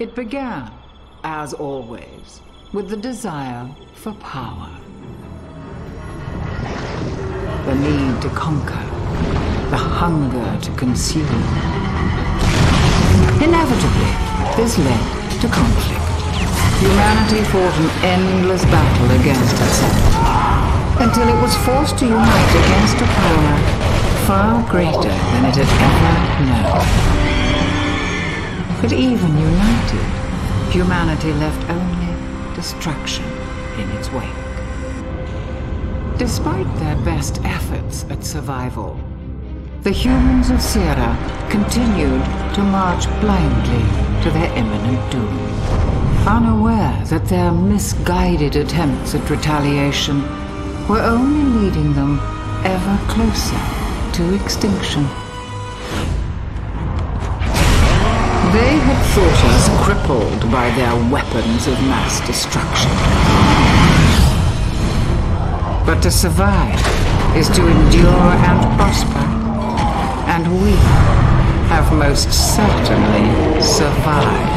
It began, as always, with the desire for power. The need to conquer, the hunger to consume. Inevitably, this led to conflict. Humanity fought an endless battle against itself, until it was forced to unite against a power far greater than it had ever known. But even united, humanity left only destruction in its wake. Despite their best efforts at survival, the humans of Sierra continued to march blindly to their imminent doom, unaware that their misguided attempts at retaliation were only leading them ever closer to extinction. They had thought us crippled by their weapons of mass destruction. But to survive is to endure and prosper, and we have most certainly survived.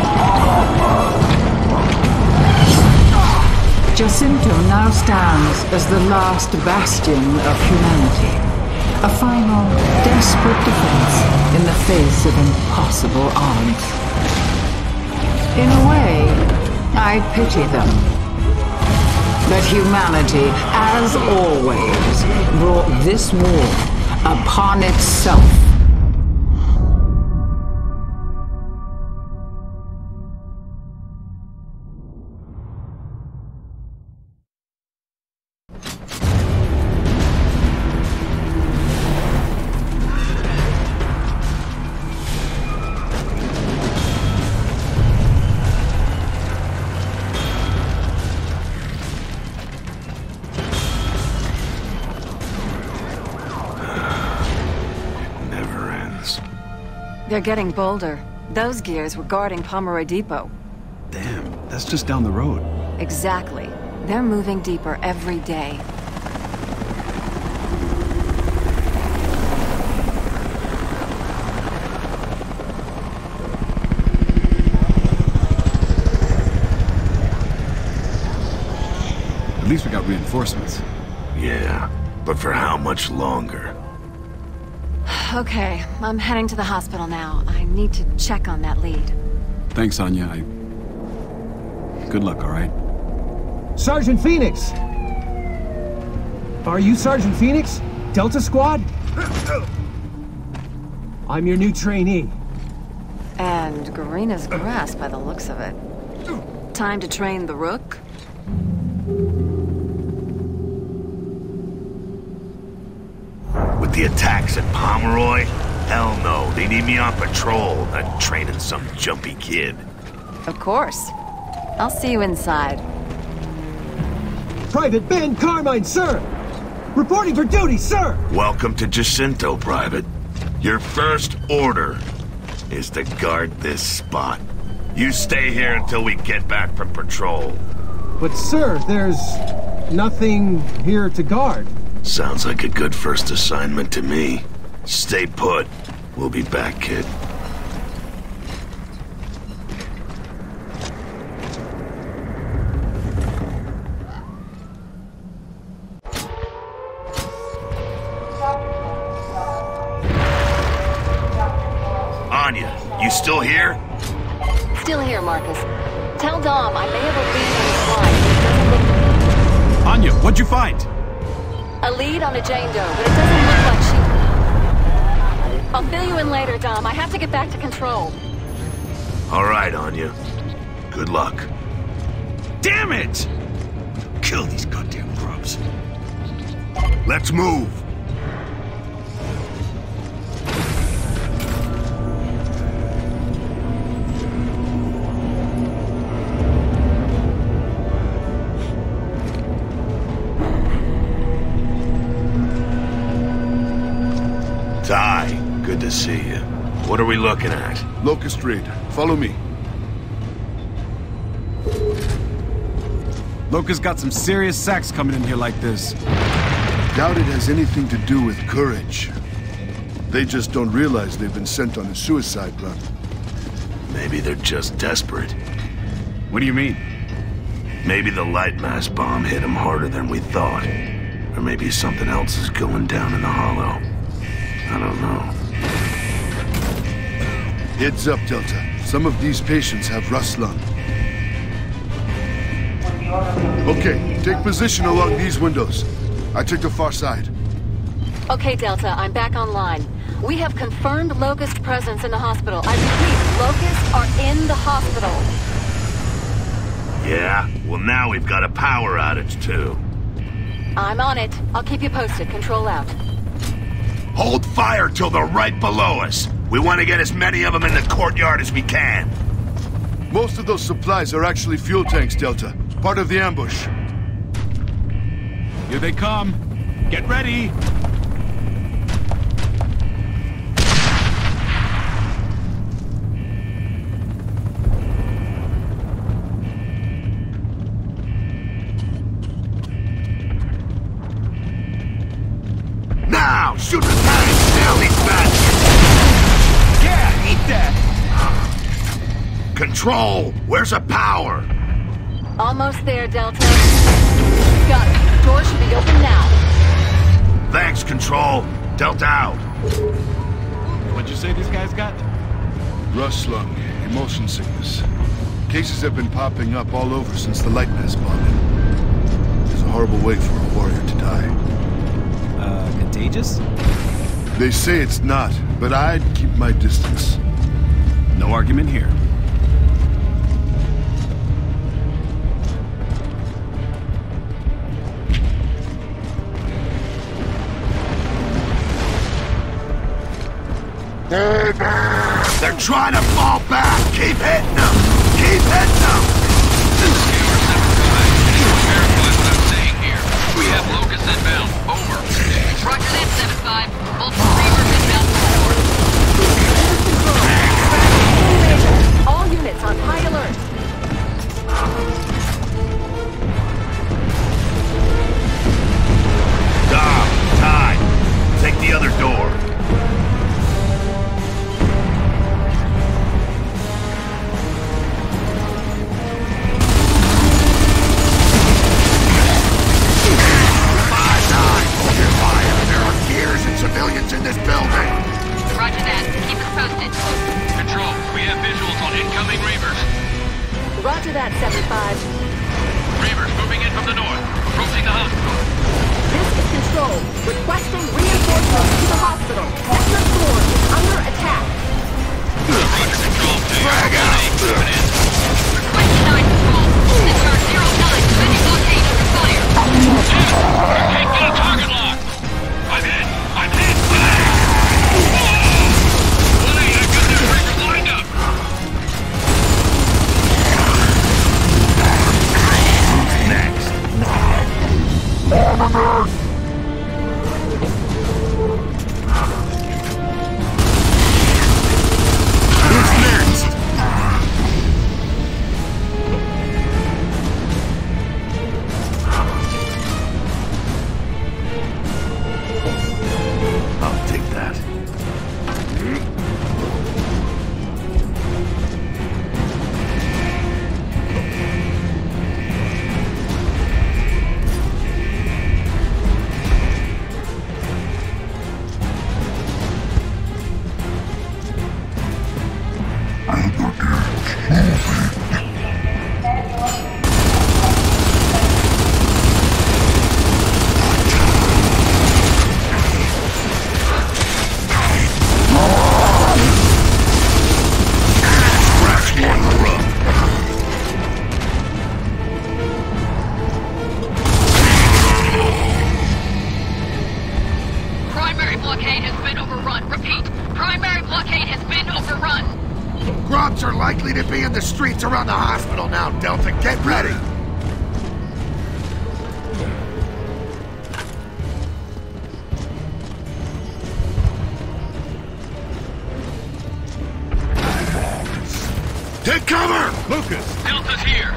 Jacinto now stands as the last bastion of humanity, a final, desperate defense in the face of impossible odds. In a way, I pity them. But humanity, as always, brought this war upon itself. They're getting bolder. Those gears were guarding Pomeroy Depot. Damn, that's just down the road. Exactly. They're moving deeper every day. At least we got reinforcements. Yeah, but for how much longer? Okay, I'm heading to the hospital now. I need to check on that lead. Thanks, Anya. Good luck, all right? Sergeant Phoenix! Are you Sergeant Phoenix? Delta Squad? I'm your new trainee. And Garina's grass by the looks of it. Time to train the Rook? With the attacks at Pomeroy? Hell no, they need me on patrol, not training some jumpy kid. Of course. I'll see you inside. Private Ben Carmine, sir! Reporting for duty, sir! Welcome to Jacinto, Private. Your first order is to guard this spot. You stay here until we get back from patrol. But sir, there's nothing here to guard. Sounds like a good first assignment to me. Stay put. We'll be back, kid. Anya, you still here? Still here, Marcus. Tell Dom I may have a lead on his line, but it doesn't look... Anya, what'd you find? A lead on a Jane Doe, but it doesn't look like she... I'll fill you in later, Dom. I have to get back to control. All right, Anya. Good luck. Damn it! Kill these goddamn grubs. Let's move. Ty, good to see you. What are we looking at? Locust Raid. Follow me. Locust got some serious sacks coming in here like this. Doubt it has anything to do with courage. They just don't realize they've been sent on a suicide run. Maybe they're just desperate. What do you mean? Maybe the light mass bomb hit them harder than we thought. Or maybe something else is going down in the hollow. I don't know. Heads up, Delta. Some of these patients have rust lung. Okay, take position along these windows. I took the far side. Okay, Delta, I'm back online. We have confirmed Locust presence in the hospital. I repeat, Locusts are in the hospital. Yeah? Well, now we've got a power outage, too. I'm on it. I'll keep you posted. Control out. Hold fire till they're right below us. We want to get as many of them in the courtyard as we can. Most of those supplies are actually fuel tanks, Delta. Part of the ambush. Here they come. Get ready. Now! Shoot the tank! Nail these bastards! Yeah, eat that! Control! Where's the power? Almost there, Delta. Got it. Door should be open now. Thanks, Control. Delta out. What'd you say these guys got? Rust lung, emotion sickness. Cases have been popping up all over since the light mass bombing. It's a horrible way for a warrior to die. Contagious? They say it's not, but I'd keep my distance. No argument here. They're trying to fall back! Keep hitting them! Keep hitting them! Scour 7-5. Verify what I'm saying here. We have Locust inbound. Over. Roger that, 7-5. Ultra Reaver inbound forward. All units on high alert. Dom, Ty, take the other door. Civilians in this building! Roger that. Keep us posted. Control, we have visuals on incoming Reavers. Roger that, 7-5. Reavers moving in from the north, approaching the hospital. This is Control. Requesting reinforcements to the hospital. Sector 4 is under attack. Roger, Control. Frag out! Requesting 9 Control. Sector 09. Ready blockade under fire. We're taking a target lock. I'm hit! I'm hit! Buddy, I've got their Reavers lined up. Next. Who's next? I'll take that. Primary blockade has been overrun. Repeat, primary blockade has been overrun. Grubs are likely to be in the streets around the hospital now, Delta. Get ready! Take cover! Lucas! Delta's here.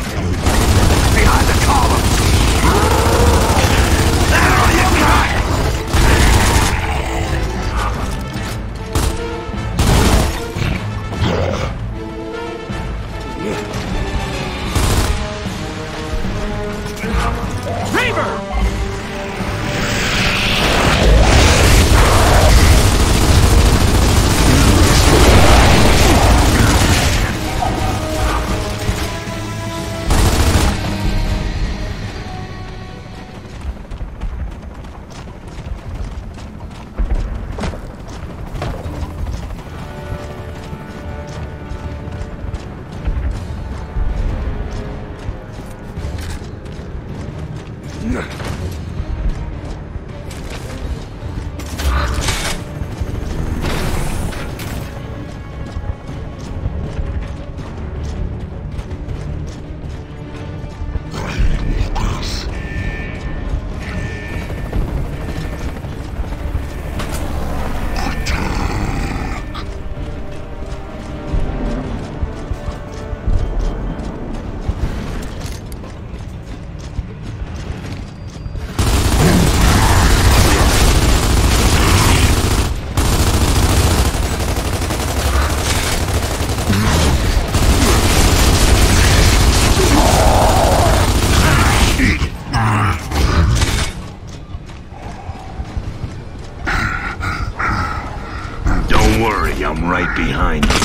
Behind the columns! That's all you got! cover! Don't worry, I'm right behind you.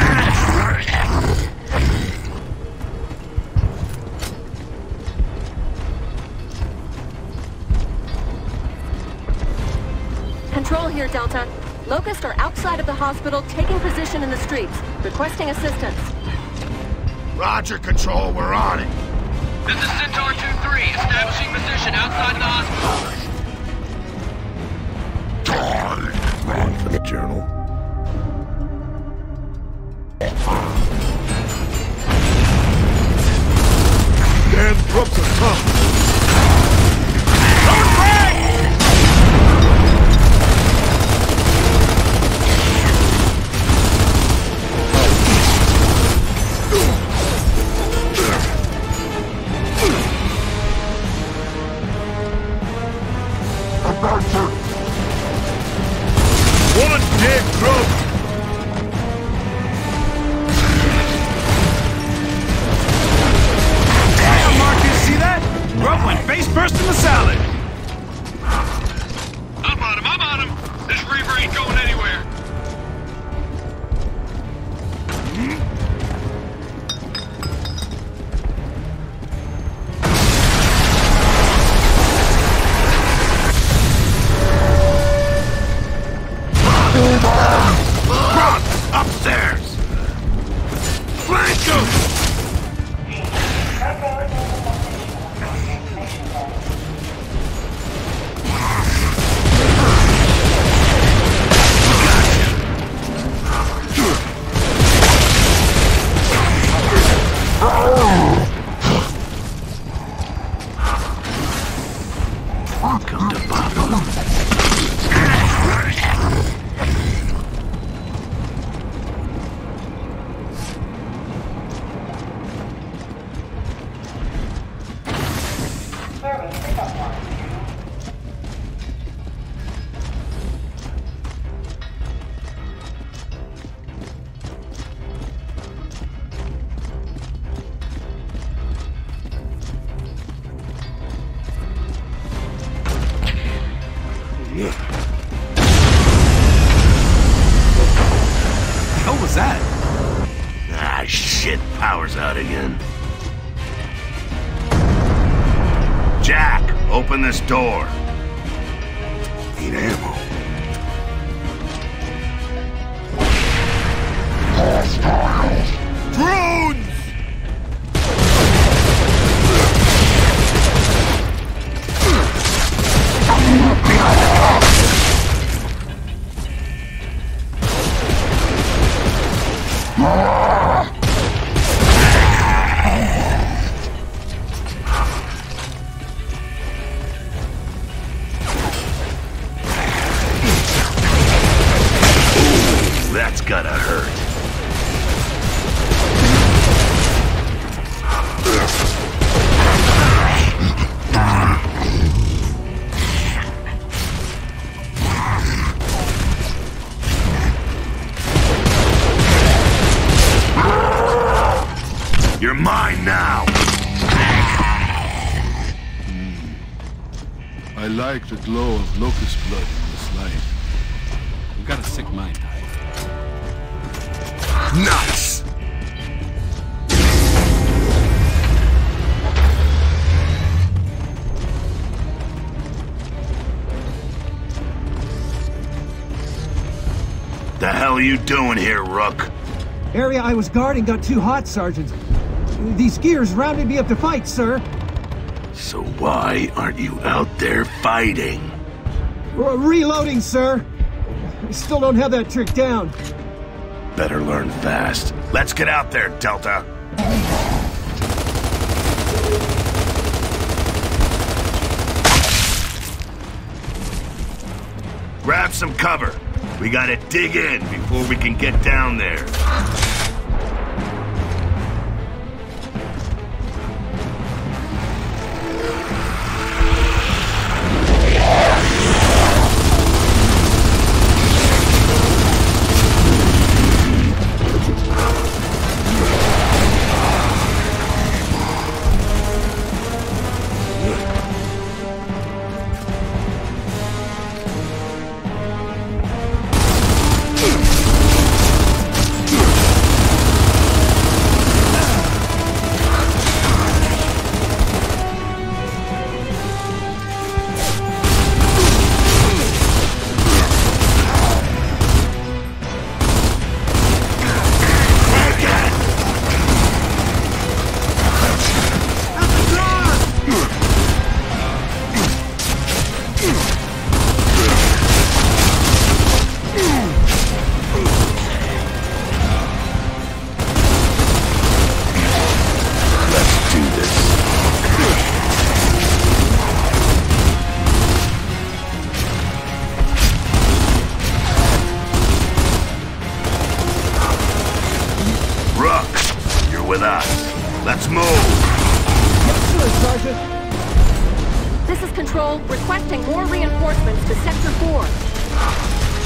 Control here, Delta. Locusts are outside of the hospital, taking position in the streets, requesting assistance. Roger, Control, we're on it. This is Centaur 2-3, establishing position outside the hospital. One for the journal. Damn troops are tough. One dead group! Damn, Marcus, see that? Grub went face first in the salad. I'm on him! This Reaver ain't going anywhere. Upstairs! Flank him! Welcome to Babylon. What was that? Ah, shit. Power's out again. Jack, open this door. Need ammo. Drones! That's gotta hurt. You're mine now. I like the glow of locust blood in this light. You got a sick mind, Ty. Nuts! The hell are you doing here, Rook? Area I was guarding got too hot, Sergeant. These gears rounded me up to fight, sir. So why aren't you out there fighting? Reloading, sir. I still don't have that trick down. Better learn fast. Let's get out there, Delta. Grab some cover. We gotta dig in before we can get down there. Let's move! Yes, sir, Sergeant. This is Control, requesting more reinforcements to Sector 4.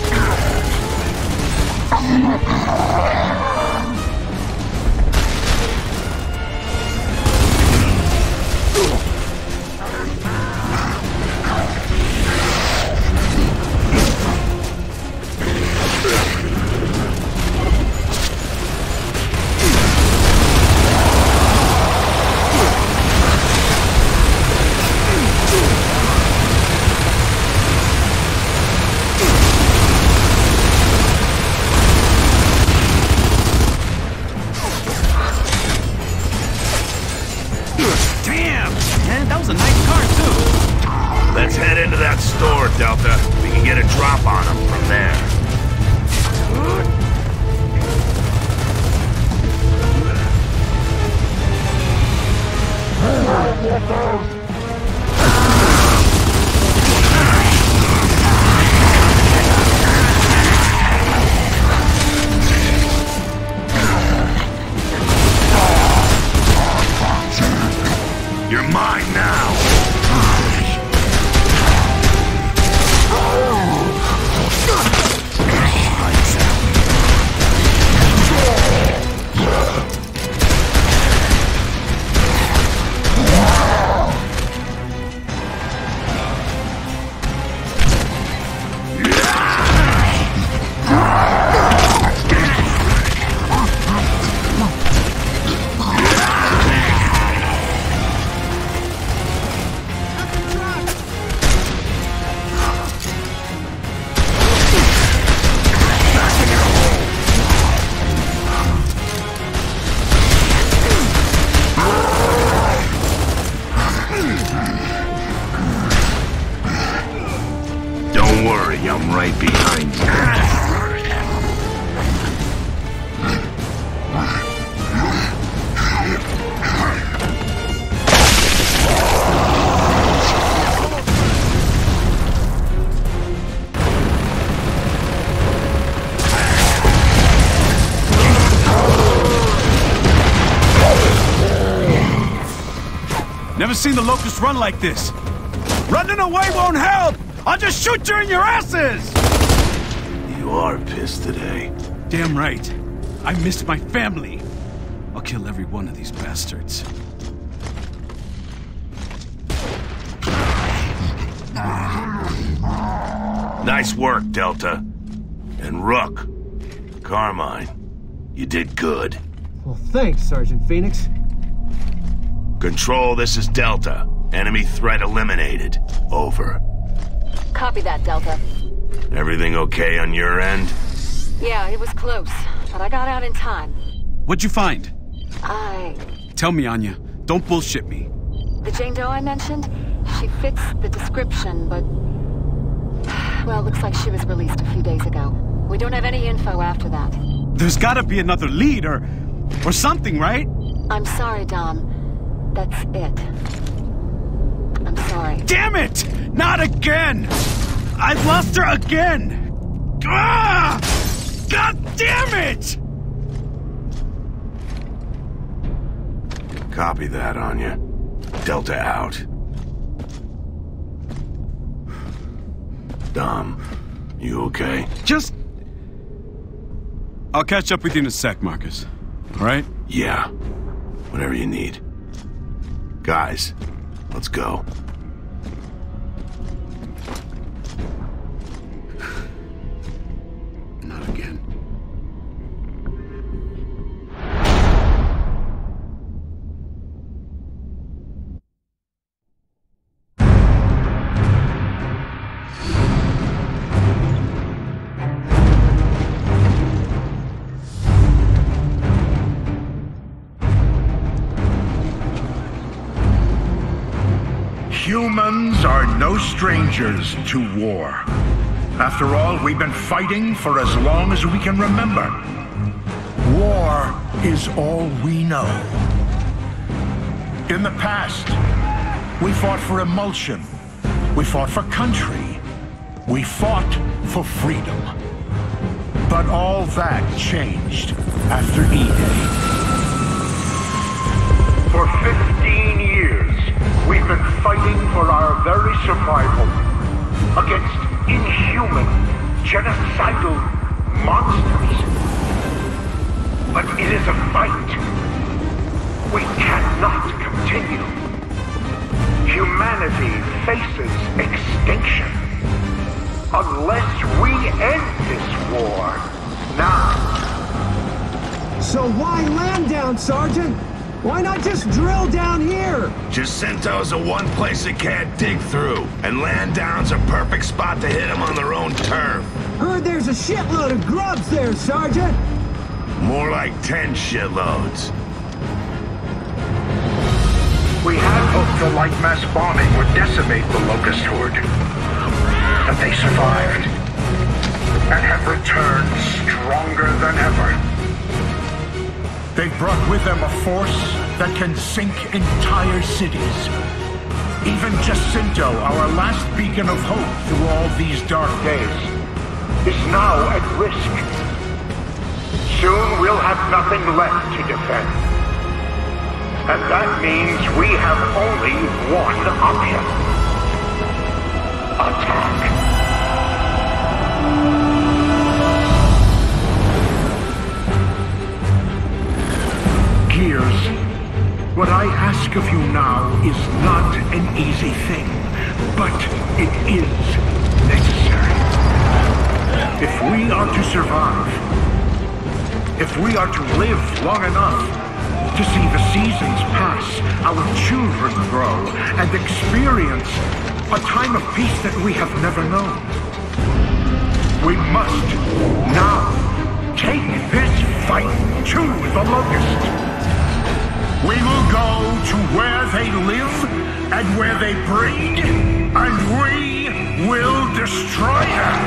Let's head into that store, Delta. We can get a drop on them from there. You're mine now! Don't worry, I'm right behind you. Never seen the Locust run like this. Running away won't help! I'll just shoot you in your asses! You are pissed today. Damn right. I missed my family. I'll kill every one of these bastards. Nice work, Delta. And Rook, Carmine, you did good. Well, thanks, Sergeant Phoenix. Control, this is Delta. Enemy threat eliminated. Over. Copy that, Delta. Everything okay on your end? Yeah, it was close, but I got out in time. What'd you find? Tell me, Anya. Don't bullshit me. The Jane Doe I mentioned, she fits the description, but... Well, looks like she was released a few days ago. We don't have any info after that. There's gotta be another lead or something, right? I'm sorry, Dom. That's it. I'm sorry. Damn it! Not again! I've lost her again! Ah! God damn it! Copy that, Anya. Delta out. Dom, you okay? I'll catch up with you in a sec, Marcus. All right? Yeah. Whatever you need. Guys, let's go. Not again. Humans are no strangers to war. After all, we've been fighting for as long as we can remember. War is all we know. In the past, we fought for emulsion. We fought for country. We fought for freedom. But all that changed after E-Day. For 15 years, we've been fighting for our very survival against inhuman, genocidal monsters. But it is a fight we cannot continue. Humanity faces extinction unless we end this war now. So why land down, Sergeant? Why not just drill down here? Jacinto's the one place it can't dig through, and land down's a perfect spot to hit them on their own turf. Heard there's a shitload of grubs there, Sergeant. More like 10 shitloads. We had hoped the light mass bombing would decimate the Locust Horde. But they survived, and have returned stronger than ever. They've brought with them a force that can sink entire cities. Even Jacinto, our last beacon of hope through all these dark days, is now at risk. Soon we'll have nothing left to defend. And that means we have only one option. Attack. Gears, what I ask of you now is not an easy thing, but it is necessary. If we are to survive, if we are to live long enough to see the seasons pass, our children grow, and experience a time of peace that we have never known, we must now take this fight to the Locust. We will go to where they live and where they breed, and we will destroy them.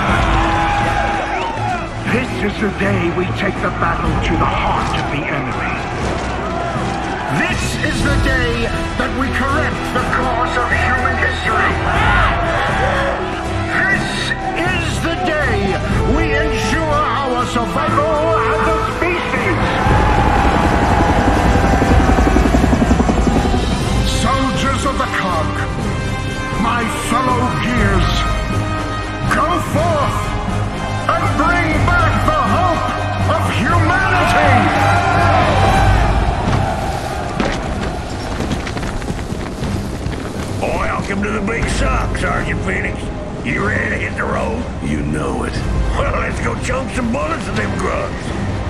This is the day we take the battle to the heart of the enemy. This is the day that we correct the course of human history. This is the day we ensure our survival as a species. Soldiers of the cog, my fellow Gears, go forth and bring back the hope of humanity! Welcome to the big suck, Sergeant Phoenix. You ready to hit the road? You know it. Well, let's go chunk some bullets of them grubs.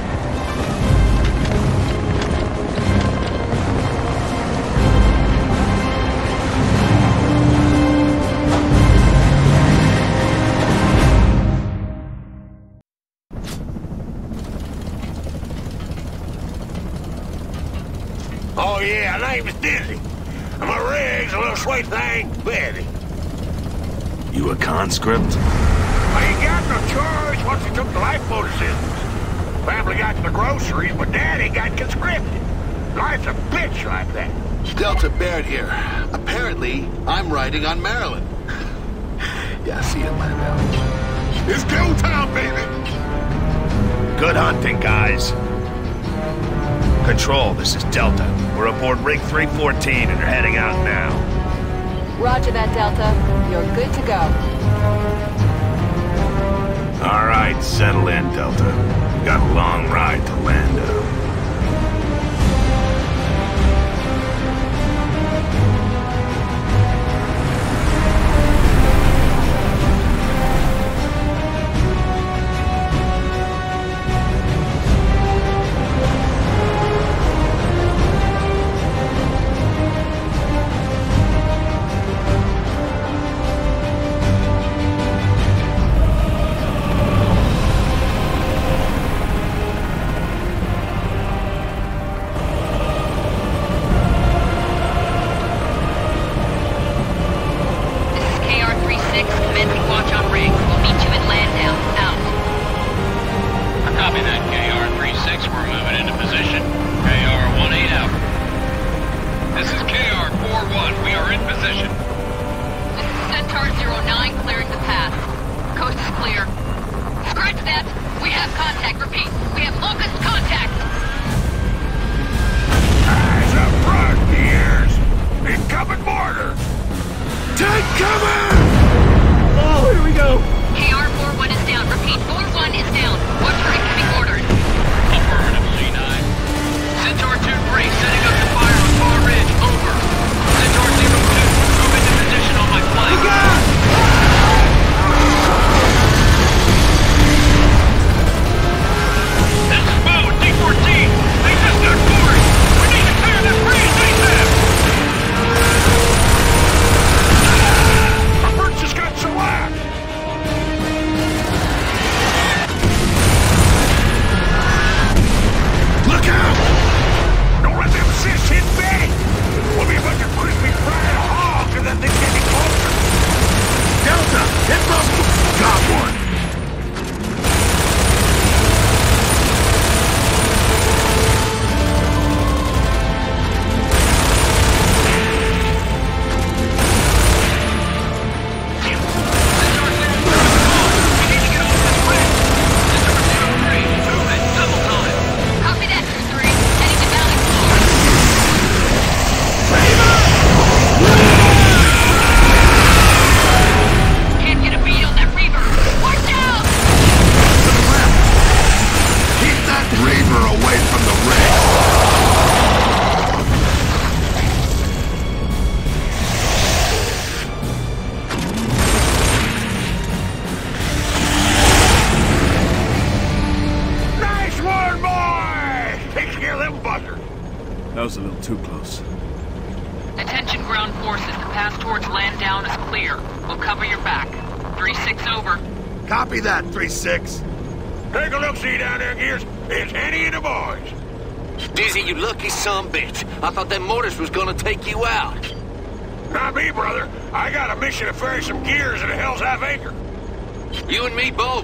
Oh yeah, her name's Dizzy. My rig's a little sweet thing, Betty. You a conscript? I ain't got no choice once he took the lifeboat assistance. Family got the groceries, but Daddy got conscripted. Life's a bitch like that. Delta Baird here. Apparently, I'm riding on Maryland. Yeah, see you later. It's go time, baby! Good hunting, guys. Control, this is Delta. We're aboard Rig 314 and are heading out now. Roger that, Delta. You're good to go. All right, settle in, Delta. We've got a long ride to Lando. That was a little too close. Attention ground forces, the path towards Landdown is clear. We'll cover your back. 3-6 over. Copy that, 3-6. Take a look-see down there, Gears. It's Henny and the boys. Dizzy, you lucky sumbitch. I thought them mortars was gonna take you out. Not me, brother. I got a mission to ferry some gears at a Hell's Half Acre. You and me both.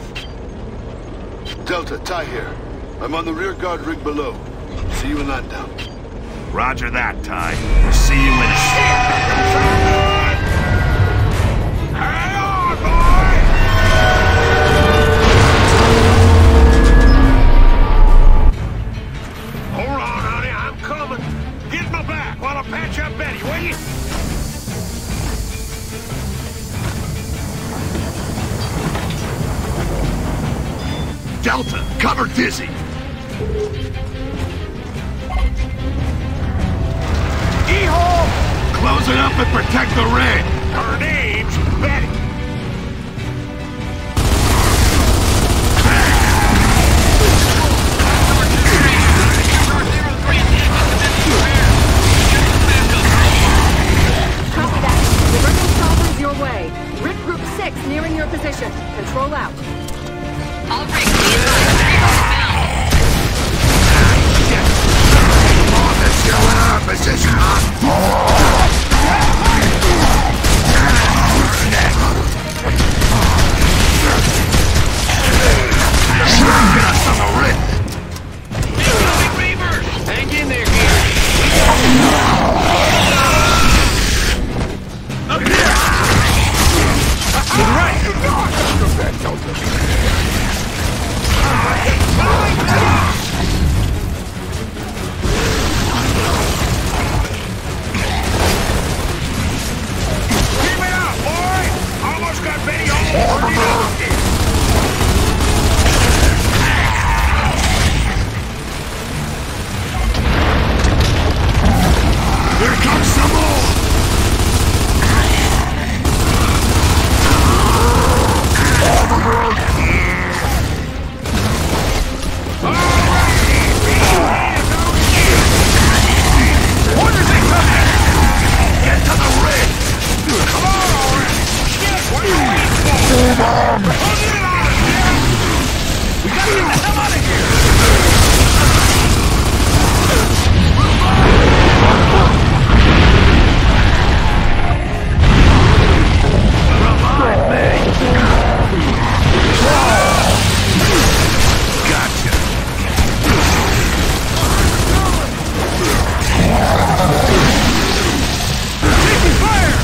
Delta, Ty here. I'm on the rear guard rig below. See you in Landdown. Roger that, Ty. We'll see you in a Hang on, boy! Hold on, honey. I'm coming. Get my back while I patch up Betty, will you? Delta, cover Dizzy! E-hole! Close it up and protect the rig! Her name's Betty. your position. Control out. All rigs be advised. Inbound. Let's go in our position, Get us on the rig! Incoming Reavers! Hang in there, Gears. Up here! To the right! Keep it up, boy! Almost got Betty all over the Here comes some more! What is it coming? Get to the rig! Come on, already! Shit, what are you waiting for? Let's get it out of here! We gotta get the hell out of here! Gotcha! Taking fire!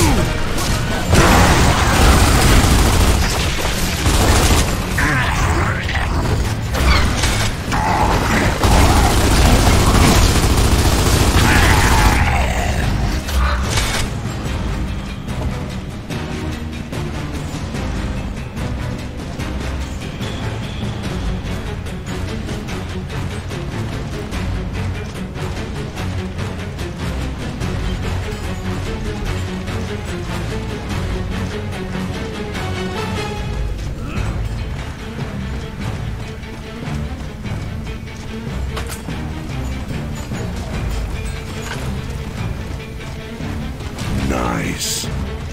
Nice.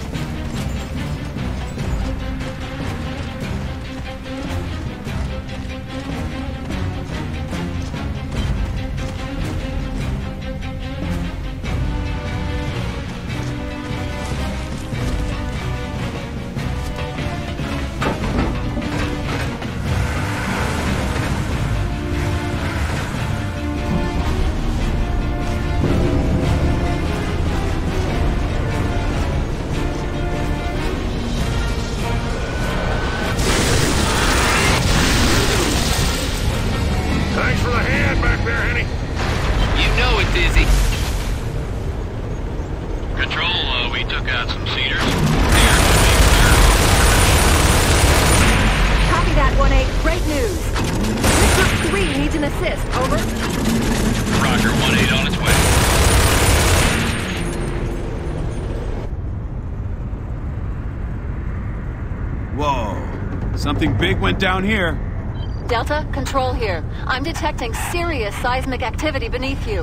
Thanks for the hand back there, Henny. You know it, Dizzy. Control, we took out some cedars. Copy that, 1-8. Great news. Group 3 needs an assist. Over. Roger, 1-8 on its way. Whoa. Something big went down here. Delta, control here. I'm detecting serious seismic activity beneath you.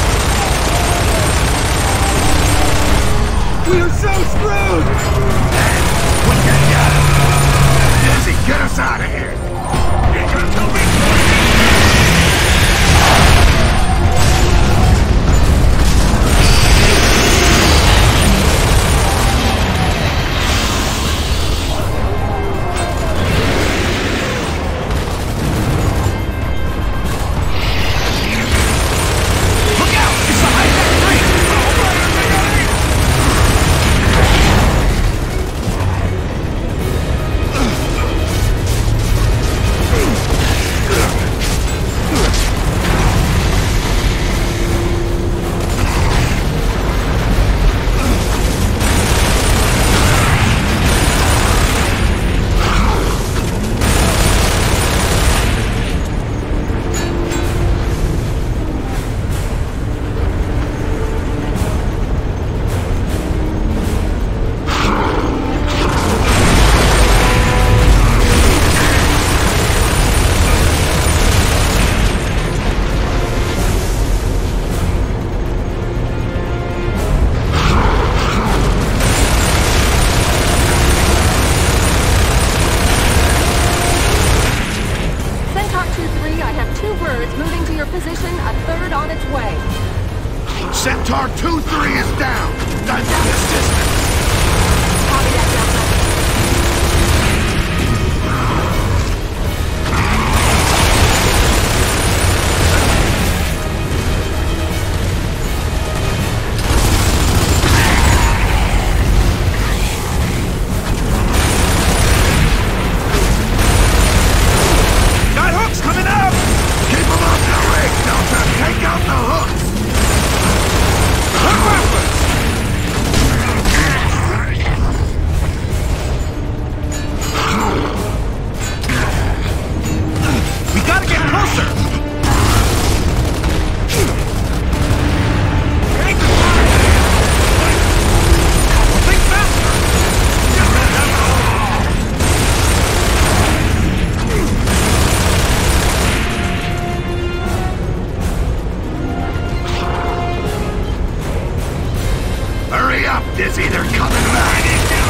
We are so screwed! Commander. It's moving to your position, a third on its way. Centaur 2-3 is down. Dynamic distance. Copy that, Delta. Dizzy, they're coming back!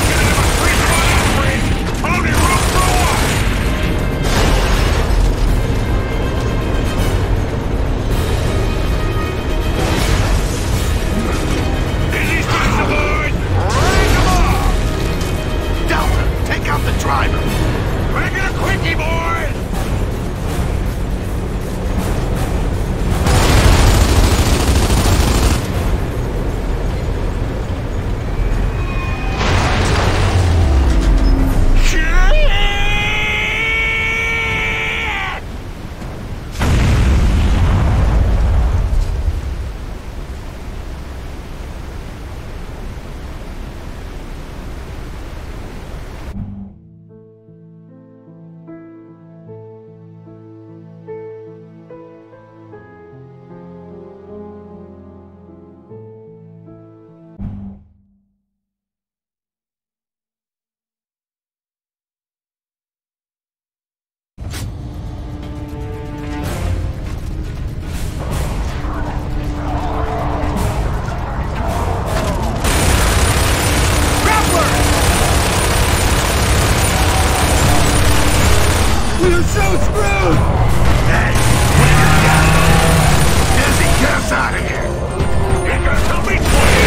Delta, take out the driver! Make it a quickie, boys! We're so screwed! Hey! Dizzy, get us out of here! You're gonna tell me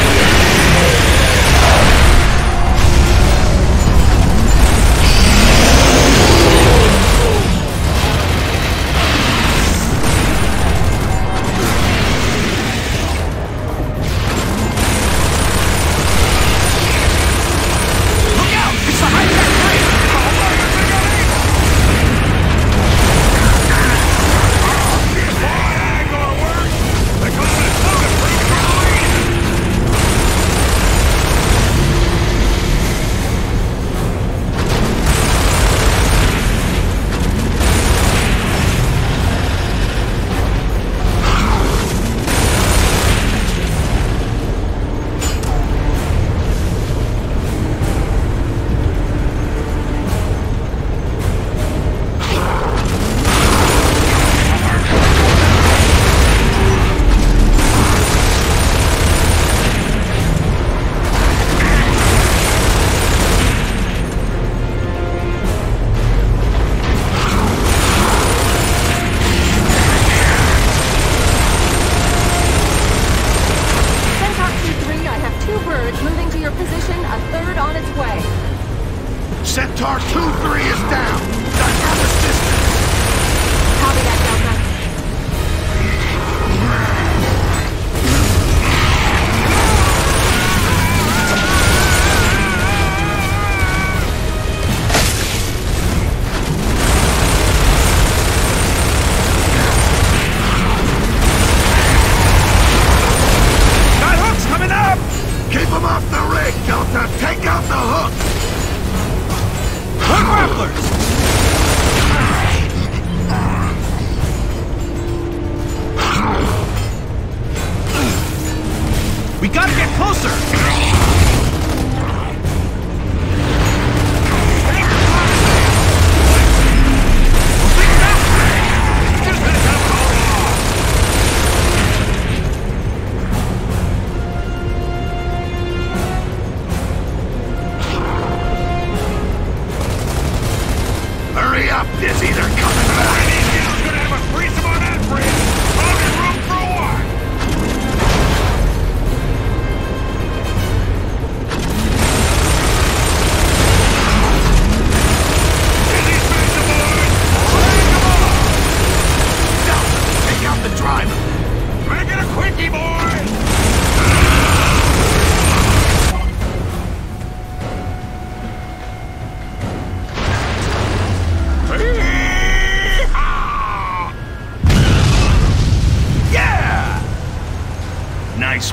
Look out! It's the high-tech plane! They're coming!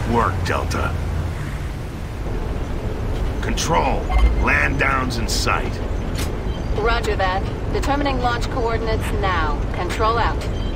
work, Delta. Control. Land down's in sight. Roger that. Determining launch coordinates now. Control out.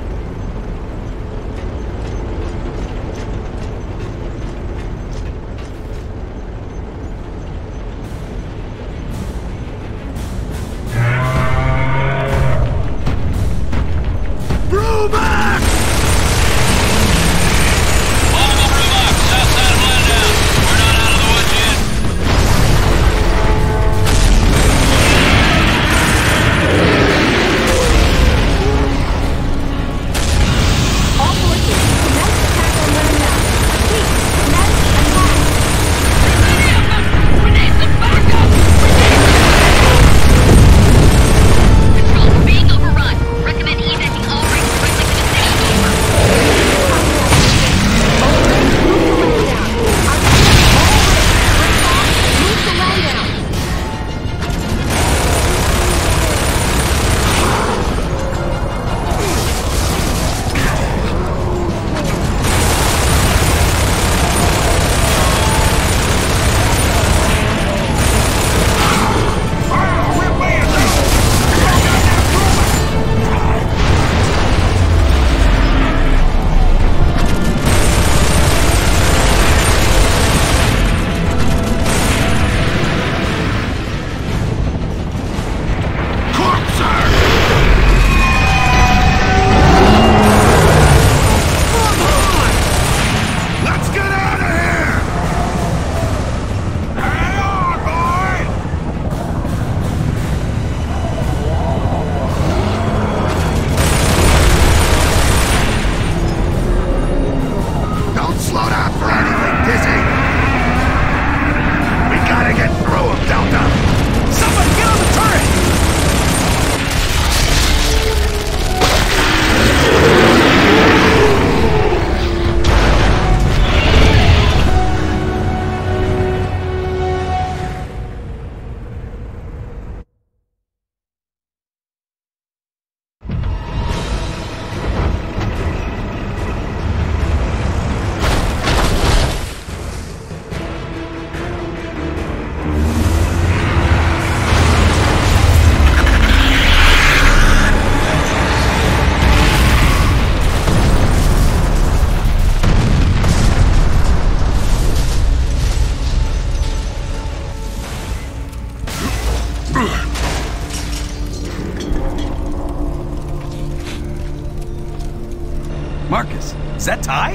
Marcus, is that Ty?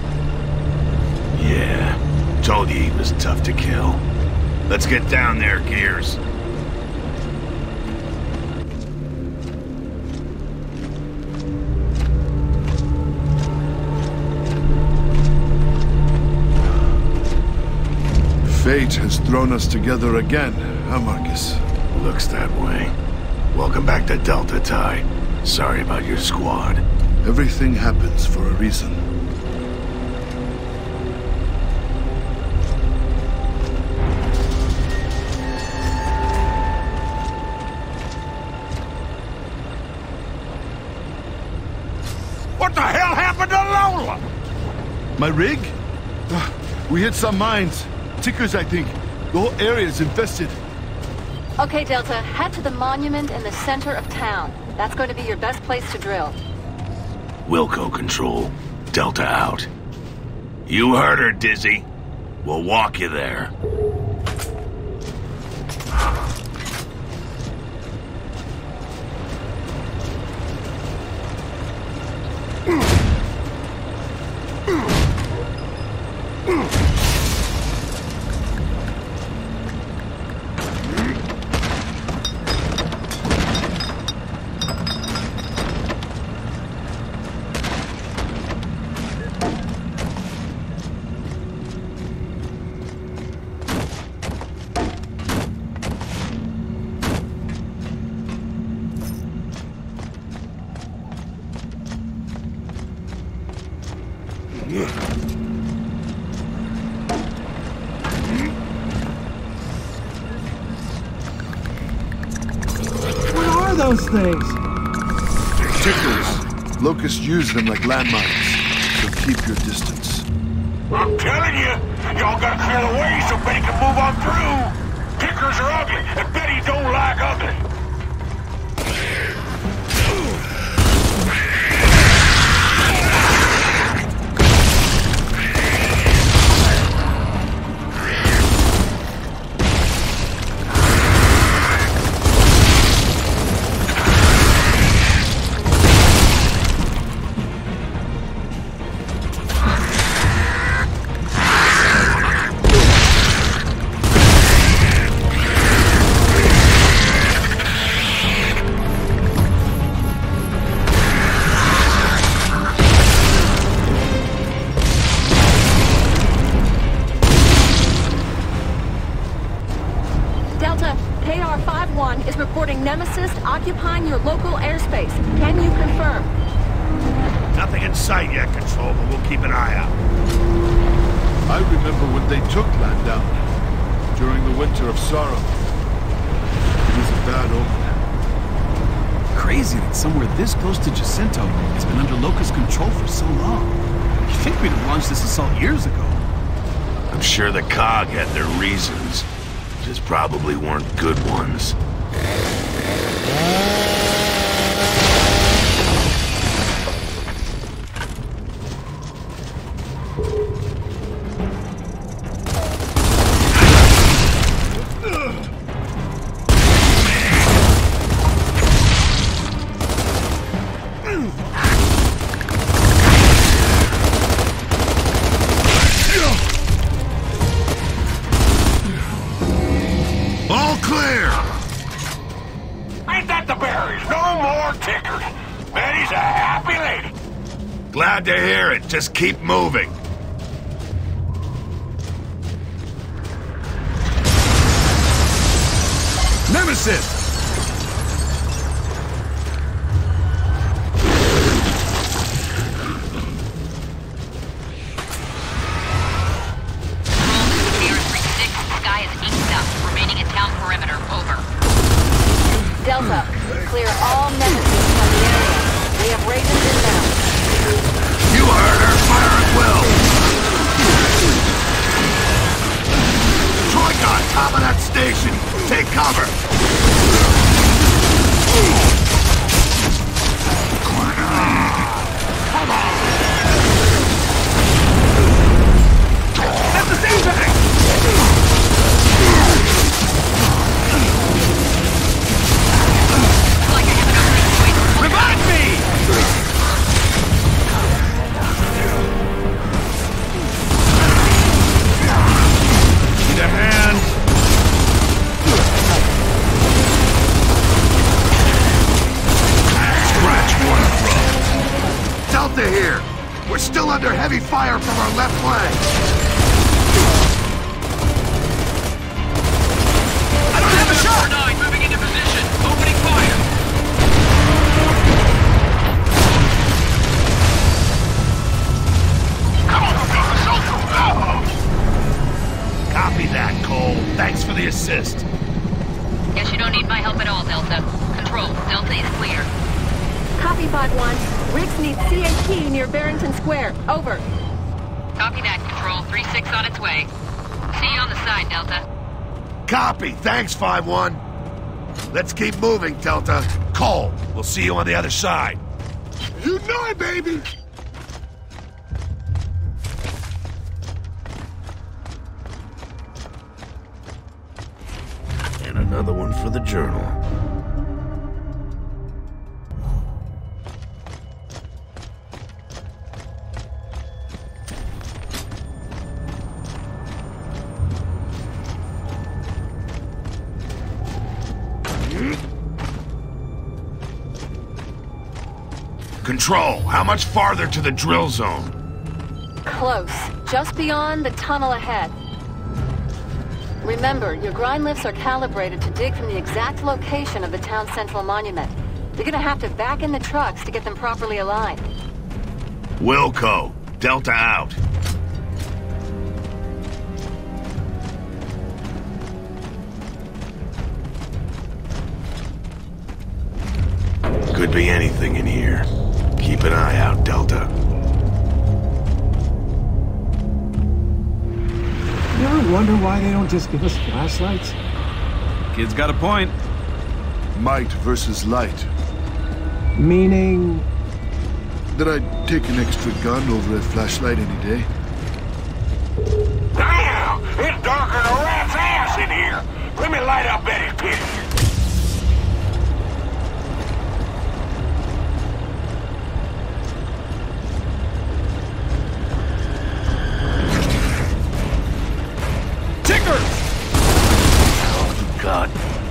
Yeah. Told you he was tough to kill. Let's get down there, Gears. Fate has thrown us together again, huh, Marcus? Looks that way. Welcome back to Delta, Ty. Sorry about your squad. Everything happens for a reason. What the hell happened to Lola? My rig? We hit some mines. Tickers, I think. The whole area is infested. Okay, Delta, head to the monument in the center of town. That's going to be your best place to drill. Wilco control. Delta out. You heard her, Dizzy. We'll walk you there. What are those things? Tickers. Locusts use them like landmines, so keep your distance. I'm telling you, y'all gotta clear the way so Betty can move on through. Tickers are ugly, and Betty don't like ugly. Is reporting Nemesis occupying your local airspace. Can you confirm? Nothing in sight yet, Control, but we'll keep an eye out. I remember when they took Landau during the Winter of Sorrow. It was a bad omen. Crazy that somewhere this close to Jacinto has been under Locust control for so long. You'd think we'd have launched this assault years ago. I'm sure the COG had their reasons. Just probably weren't good ones. All clear! Ain't that the berries? No more tickers. Betty's a happy lady. Glad to hear it. Just keep moving. Nemesis! Delta, clear all Nemesis from the area. We have Ravens inbound. You heard her. Fire at will. Troika on top of that station. Take cover. Come on. That's the same thing! Revive me! Need a hand. Scratch one throat. Delta here. We're still under heavy fire from our left flank. I don't have a shot! 9 moving into position. Opening fire. Copy that, Cole. Thanks for the assist. Guess you don't need my help at all, Delta. Control, Delta is clear. Copy 5-1. Riggs needs CAT near Barrington Square. Over. Copy that, Control. 3-6 on its way. See you on the side, Delta. Copy. Thanks, 5-1. Let's keep moving, Delta. Cole, we'll see you on the other side. You know it, baby! And another one for the journal. Control, how much farther to the drill zone? Close. Just beyond the tunnel ahead. Remember, your grind lifts are calibrated to dig from the exact location of the town's central monument. You're gonna have to back in the trucks to get them properly aligned. Wilco, Delta out. Could be anything in here. Keep an eye out, Delta. You ever wonder why they don't just give us flashlights? Kid's got a point. Might versus light. Meaning... That I'd take an extra gun over a flashlight any day. Damn! It's darker than a rat's ass in here! Let me light up Betty's pit. Oh, God.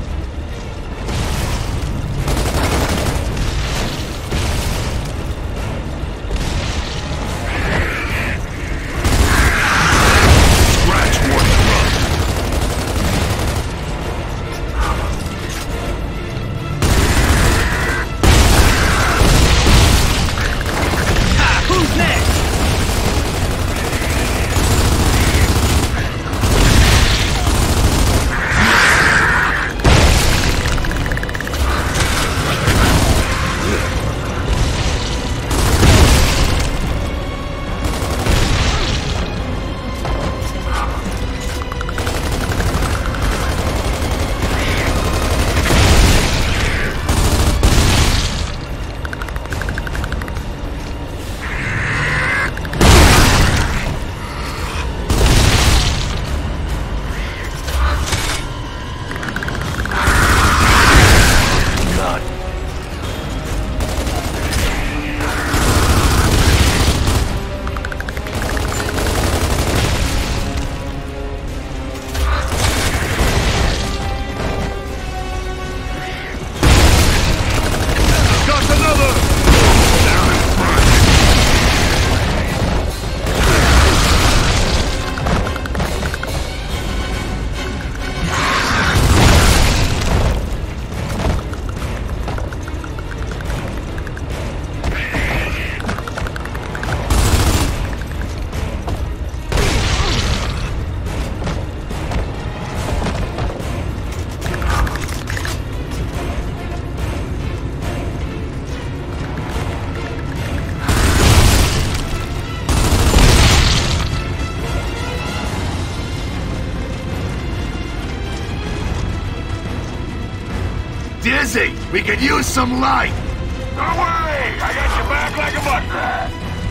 Dizzy, we could use some light. Don't worry, I got your back like a butt crack.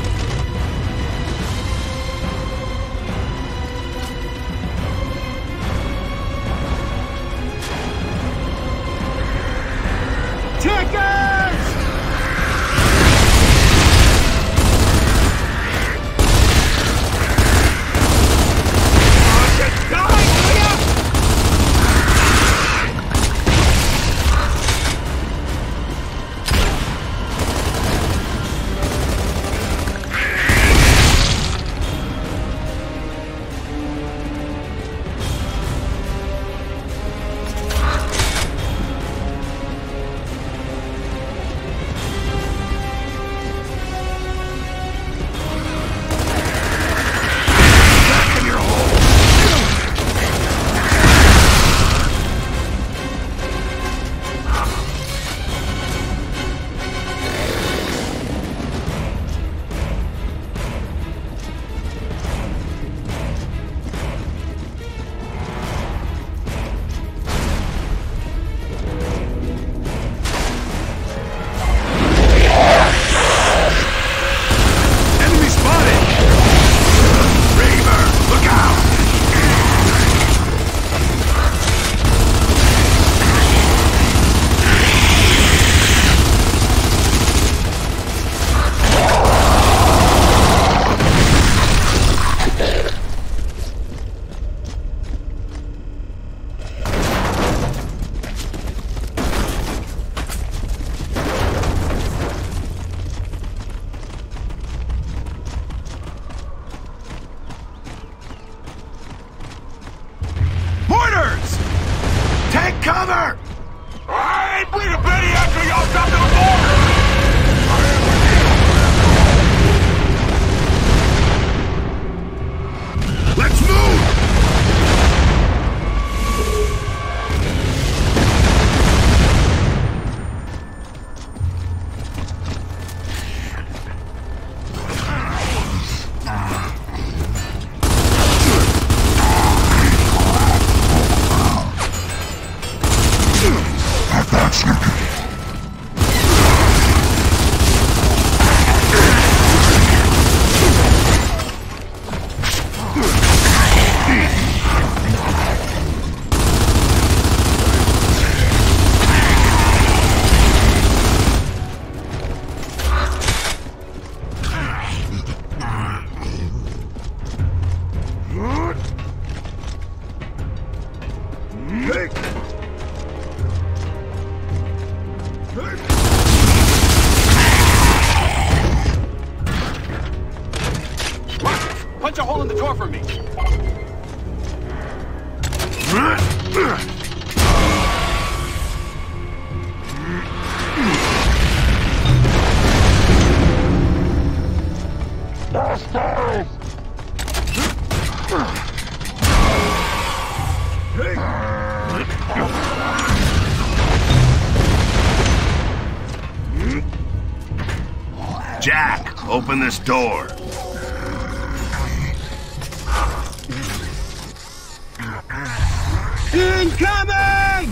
Tickets! Just die, will ya? punch a hole in the door for me. Jack, open this door. Incoming!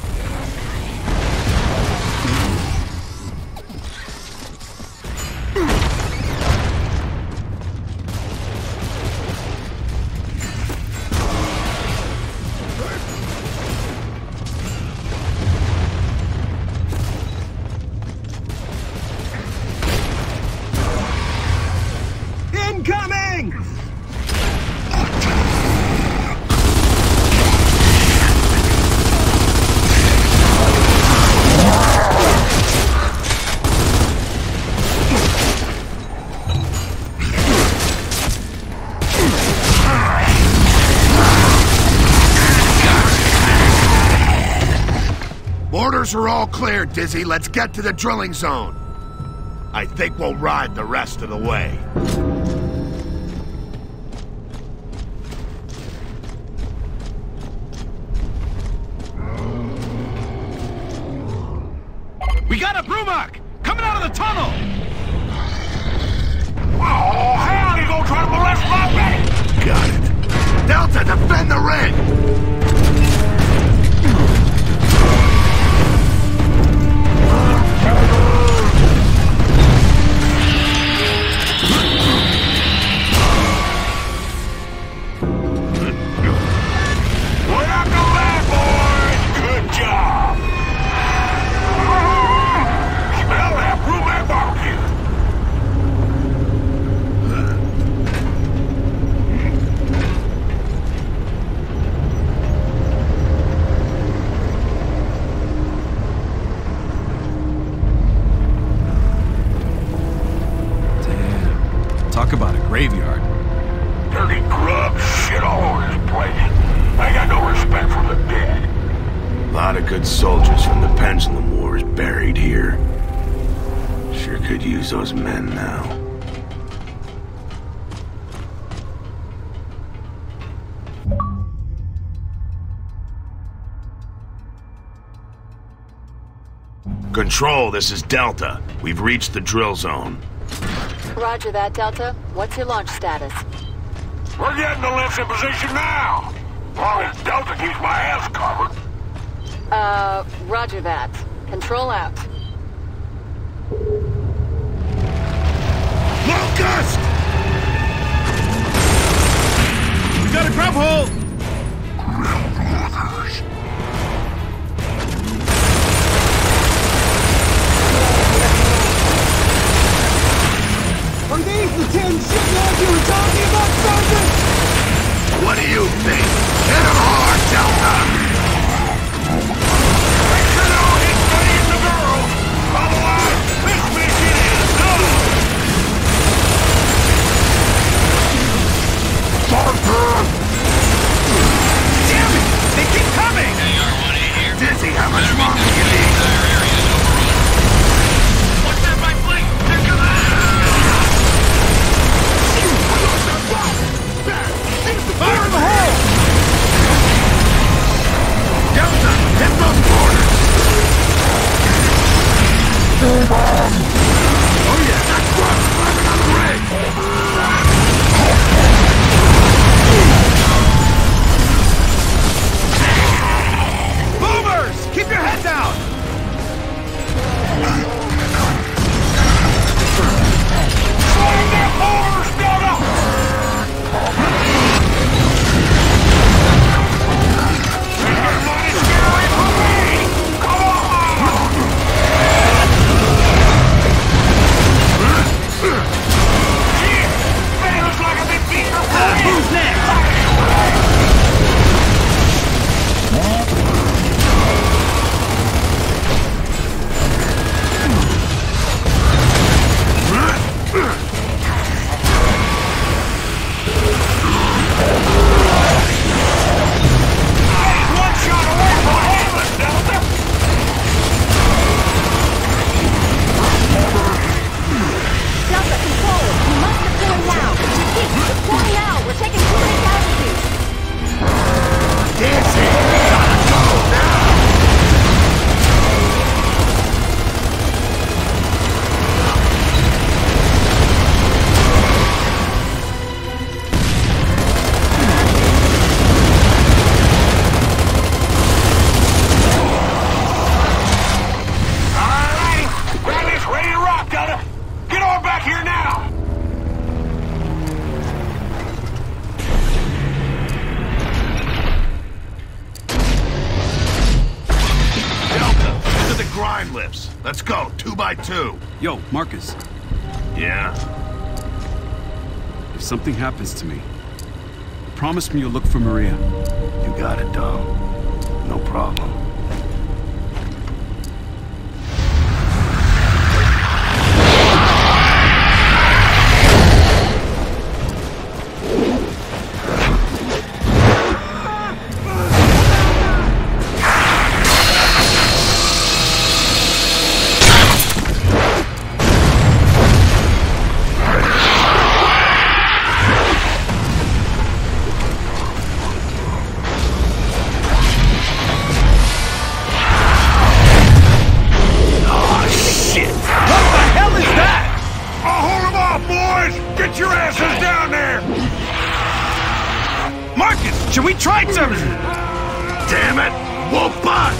Incoming! Orders are all clear, Dizzy. Let's get to the drilling zone. I think we'll ride the rest of the way. We got a Brumak! Coming out of the tunnel! Oh, hell, you gonna try to molest my baby! Got it. Delta, defend the ring! We're not gonna laugh, boys! Good job! Smell that Brumak barbecue! Damn. Talk about a graveyard. Dirty grub, shit all over this place. I got no respect for the dead. A lot of good soldiers from the Pendulum Wars buried here. Sure could use those men now. Control, this is Delta. We've reached the drill zone. Roger that, Delta. What's your launch status? We're getting the lifts in position now. As long as Delta keeps my ass covered. Roger that. Control out. Locust! We got a grub hole! Are these the 10 shiploads you were talking about, Sergeant? What do you think? Hit him hard, Delta! Make sure they all hit Buddy and the girl! 2x2. Yo, Marcus. Yeah? If something happens to me, promise me you'll look for Maria. You got it, Dom. No problem. Should we try to... Damn it! Wolf butt!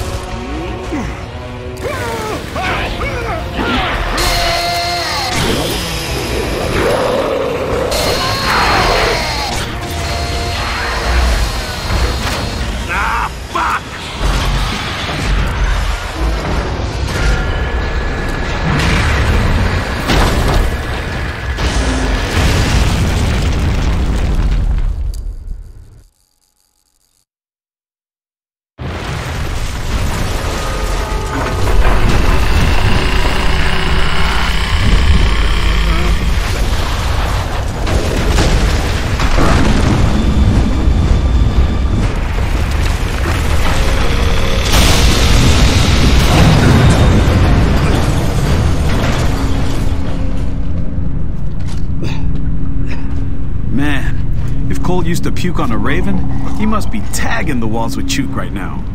Ah, fuck! Cole used to puke on a raven, he must be tagging the walls with Chook right now.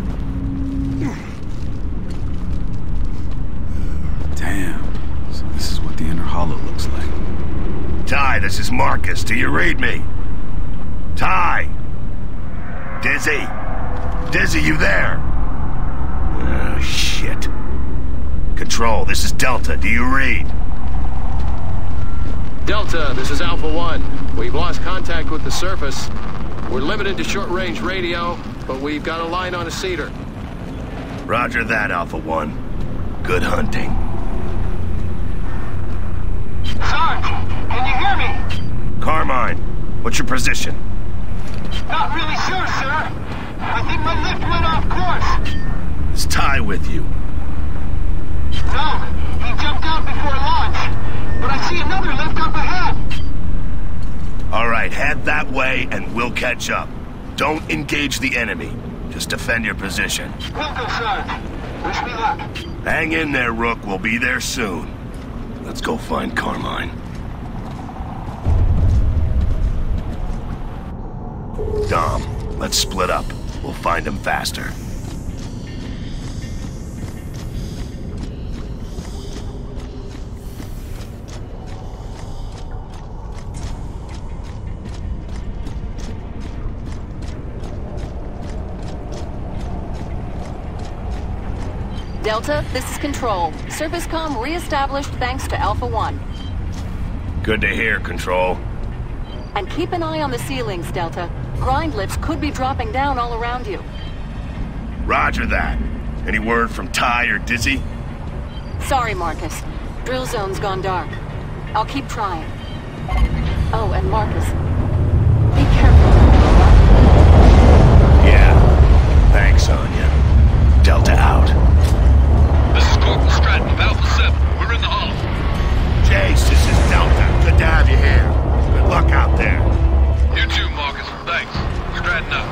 Damn. So this is what the inner hollow looks like. Ty, this is Marcus. Do you read me? Ty! Dizzy? Dizzy, you there? Oh, shit. Control, this is Delta. Do you read? Delta, this is Alpha 1. We've lost contact with the surface. We're limited to short-range radio, but we've got a line on a cedar. Roger that, Alpha 1. Good hunting. Sarge, can you hear me? Carmine, what's your position? Not really sure, sir. I think my lift went off course. Is Ty with you? No, he jumped out before launch. But I see another lift up ahead. All right, head that way and we'll catch up. Don't engage the enemy. Just defend your position. Will do, Sarge. Wish me luck. Hang in there, Rook. We'll be there soon. Let's go find Carmine. Dom, let's split up. We'll find him faster. Delta, this is Control. Surface comm re-established thanks to Alpha 1. Good to hear, Control. And keep an eye on the ceilings, Delta. Grind lifts could be dropping down all around you. Roger that. Any word from Ty or Dizzy? Sorry, Marcus. Drill zone's gone dark. I'll keep trying. Oh, and Marcus, be careful. Yeah. Thanks, Anya. Delta out. This is Corporal Stratton of Alpha 7. We're in the hull. Jace, this is Delta. Good to have you here. Good luck out there. You too, Marcus. Thanks. Stratton out.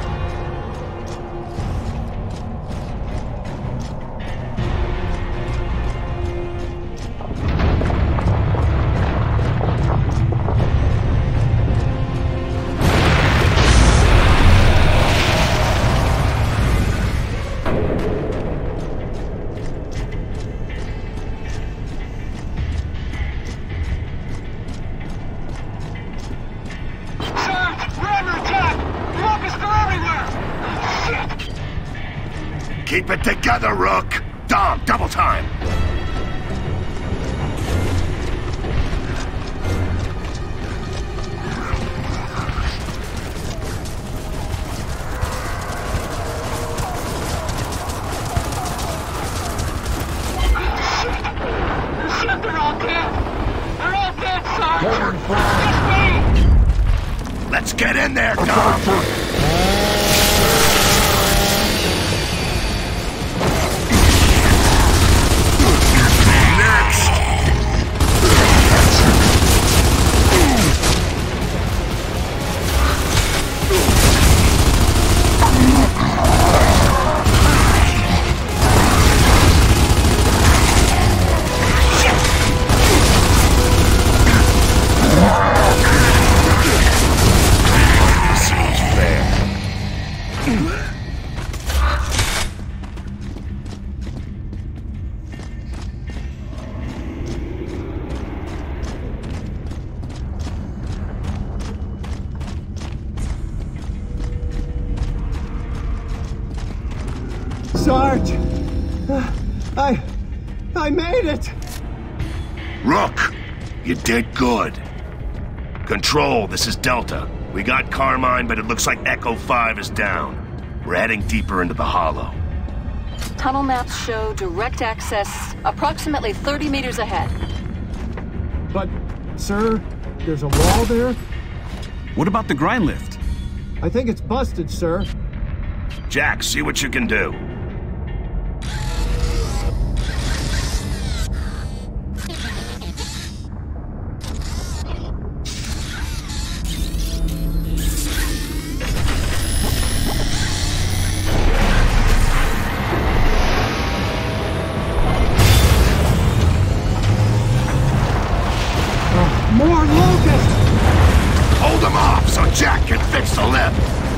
Keep it together, Rook! Dom, double time! Let's get in there, Dom! Sarge! I made it! Rook, you did good. Control, this is Delta. We got Carmine, but it looks like Echo 5 is down. We're heading deeper into the hollow. Tunnel maps show direct access approximately 30 meters ahead. But, sir, there's a wall there? What about the grind lift? I think it's busted, sir. Jack, see what you can do. More locusts! Hold them off so Jack can fix the lift.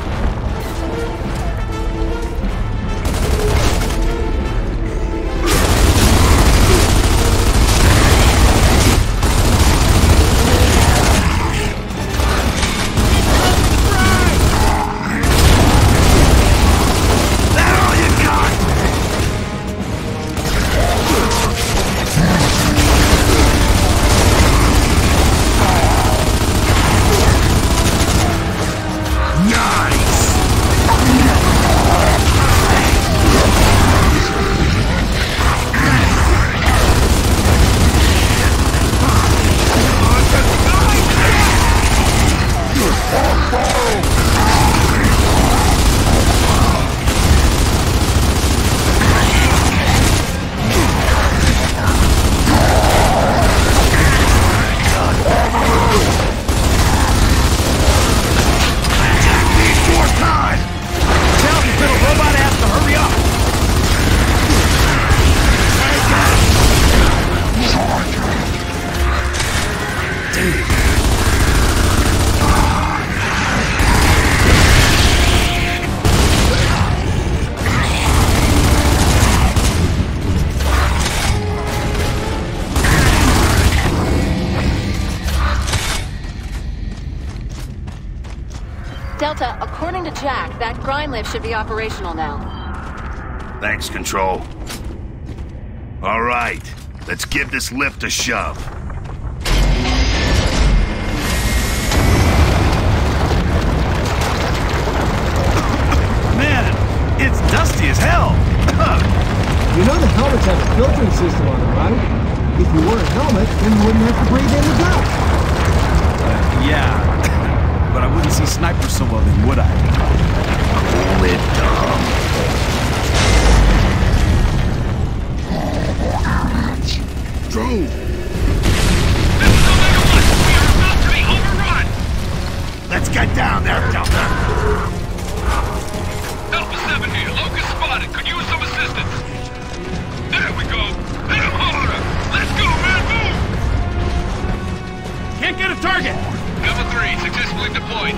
Delta, according to Jack, that grind lift should be operational now. Thanks, Control. All right, let's give this lift a shove. Man, it's dusty as hell. You know the helmets have a filtering system on them, right? If you wore a helmet, then you wouldn't have to breathe in the dust. Yeah. But I wouldn't see snipers so well then, would I? Cool it, Dom. Drone! This is Omega 1. We are about to be overrun. Let's get down there, Delta. Alpha 7 here. Locust spotted. Could use some assistance. There we go. Hit him harder. Let's go, man. Move. Can't get a target. Number 3, successfully deployed.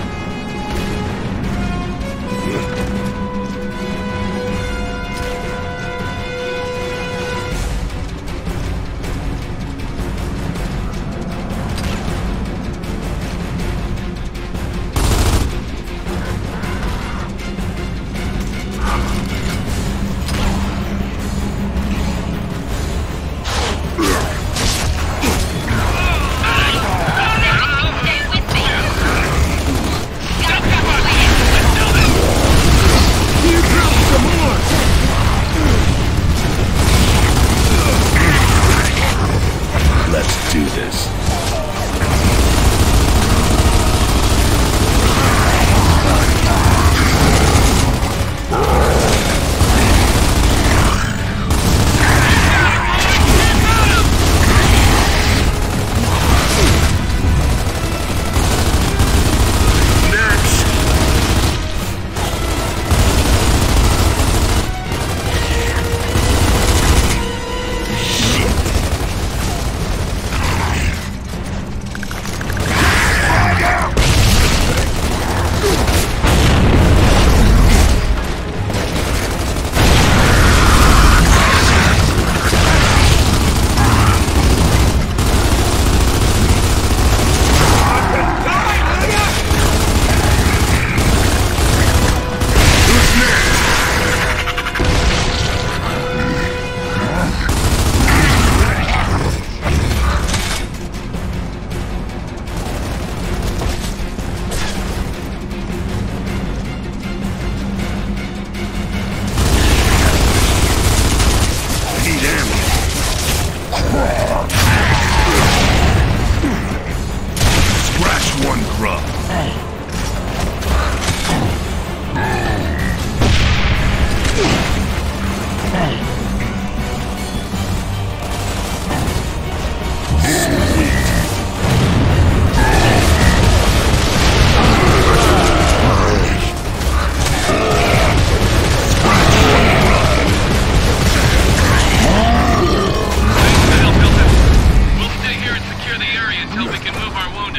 until we can move our wounded.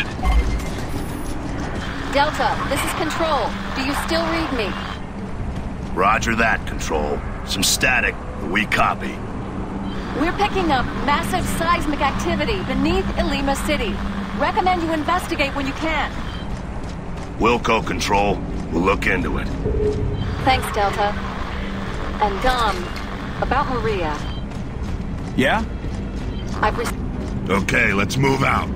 Delta, this is Control. Do you still read me? Roger that, Control. Some static, but we copy. We're picking up massive seismic activity beneath Ilima City. Recommend you investigate when you can. Wilco, Control. We'll look into it. Thanks, Delta. And Dom, about Maria. Yeah? Okay, let's move out.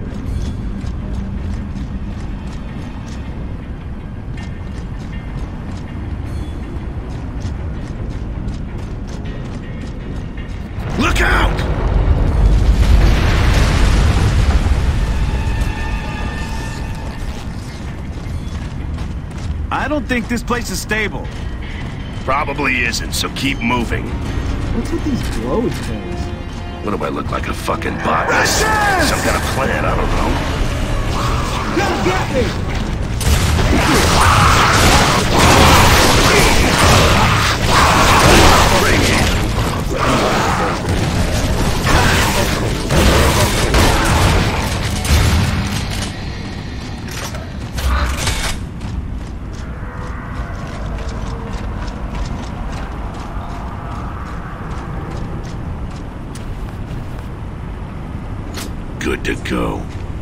Look out! I don't think this place is stable. Probably isn't, so keep moving. What's with these glowy things? What do I look like, a fucking bot? Some kind of plant, I don't know. Come get me! Good to go.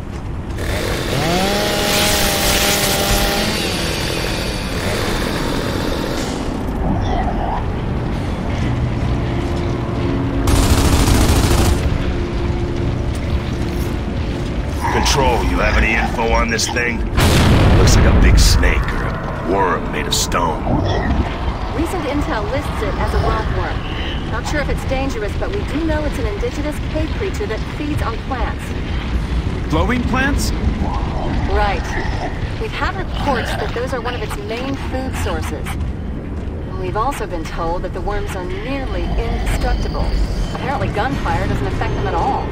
Control, you have any info on this thing? Looks like a big snake or a worm made of stone. Recent intel lists it as a rockworm. Not sure if it's dangerous, but we do know it's an indigenous cave creature that feeds on plants. Glowing plants? Right. We've had reports that those are one of its main food sources. We've also been told that the worms are nearly indestructible. Apparently gunfire doesn't affect them at all.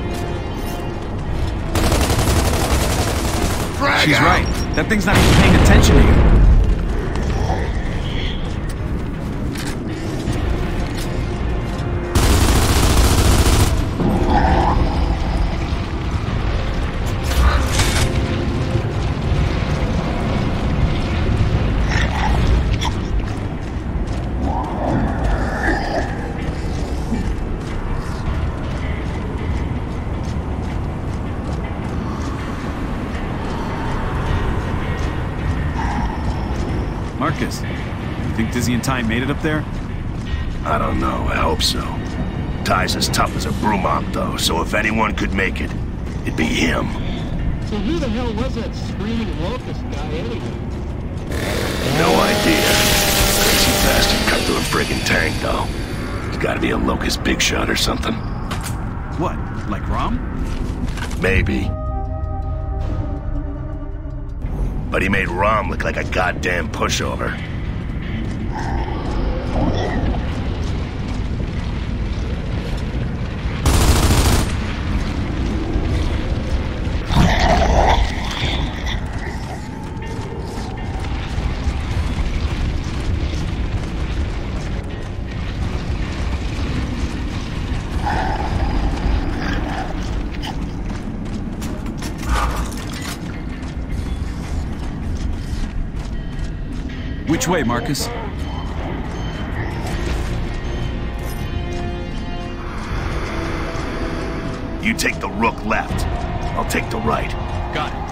She's right. That thing's not even paying attention to you. Marcus, you think Dizzy and Ty made it up there? I don't know, I hope so. Ty's as tough as a broomop, though, so if anyone could make it, it'd be him. So who the hell was that screaming locust guy anyway? No idea. Crazy bastard cut through a friggin' tank, though. He's gotta be a locust big shot or something. What, like Rom? Maybe. But he made Rom look like a goddamn pushover. Which way, Marcus? You take the Rook left. I'll take the right. Got it.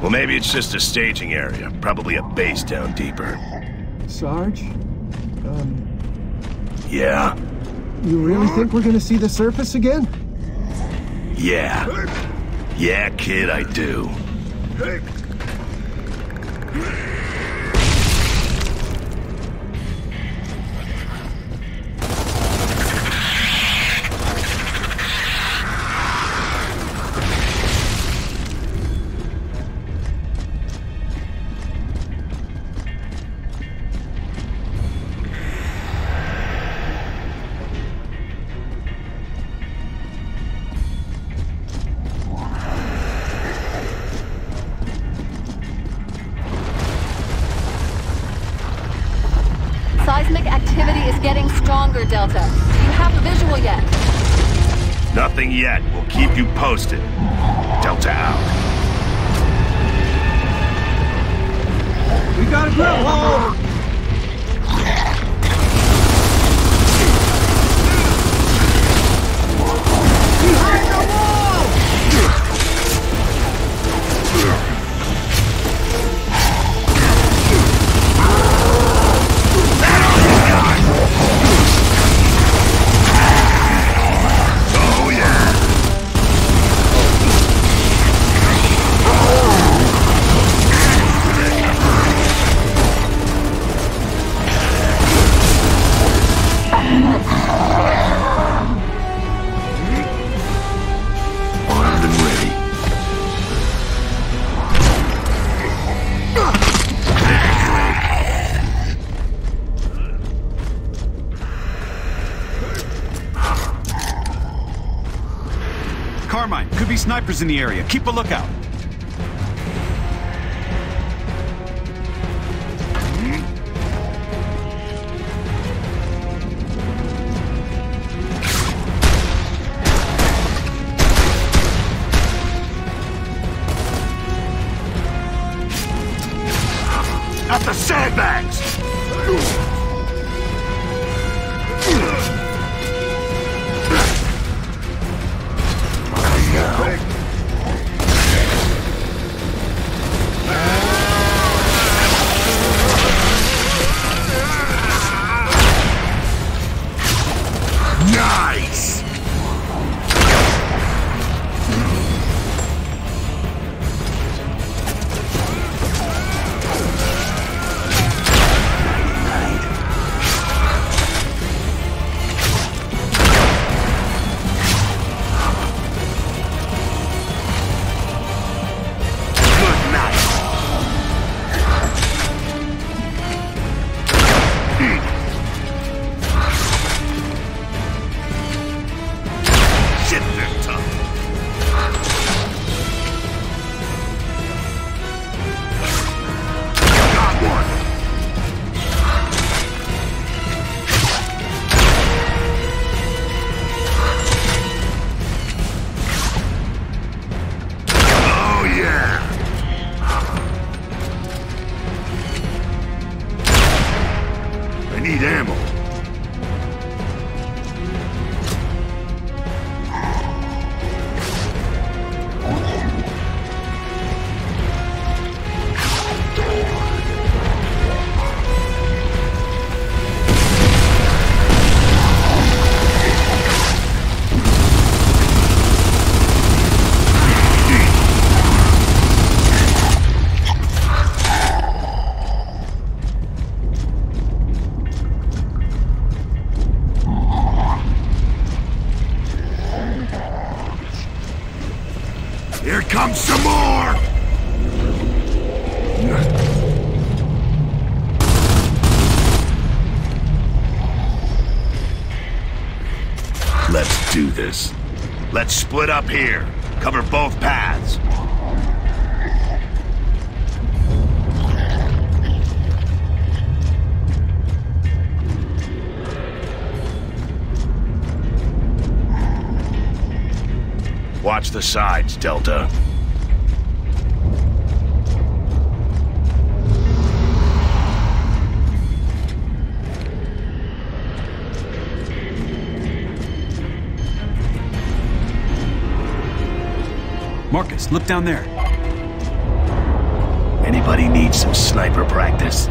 Well, maybe it's just a staging area. Probably a base down deeper. Sarge? Yeah? You really think we're gonna see the surface again? Yeah. Yeah, kid, I do. Seismic activity is getting stronger, Delta. Do you have a visual yet? Nothing yet. We'll keep you posted. Delta out. We got a grip hole! Behind the wall! Oh, yeah. Armed and ready. Carmine, could be snipers in the area. Keep a lookout. Not the sandbags! Nice! Good night. Shit, they're tough. Got one. Oh, yeah. I need ammo. Here comes some more! Let's do this. Let's split up here. Cover both paths. Watch the sides, Delta. Marcus, look down there. Anybody need some sniper practice?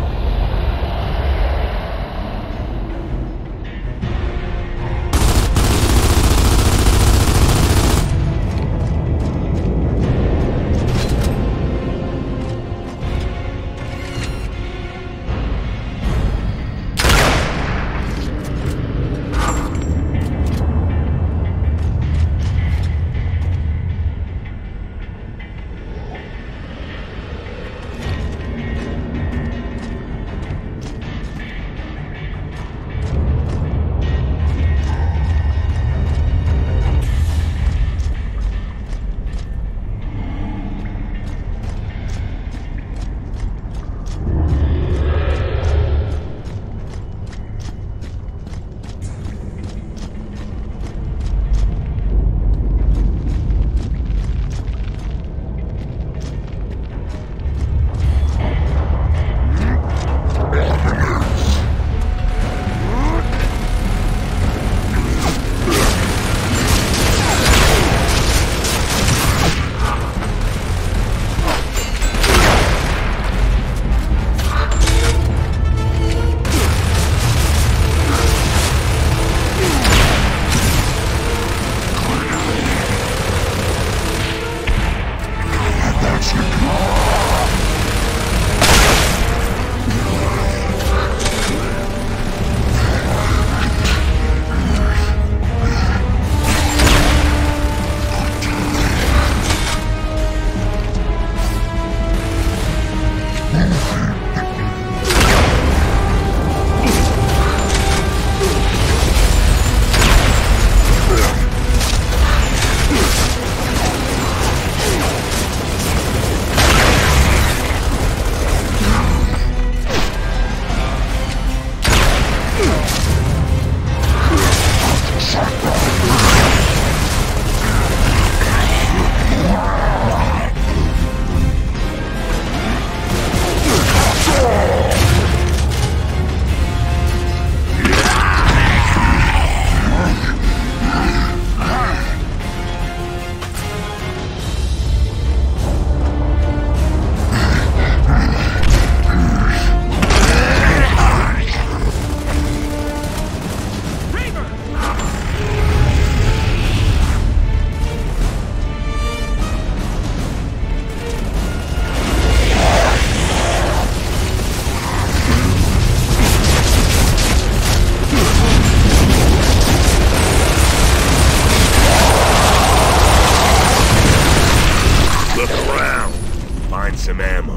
Some ammo.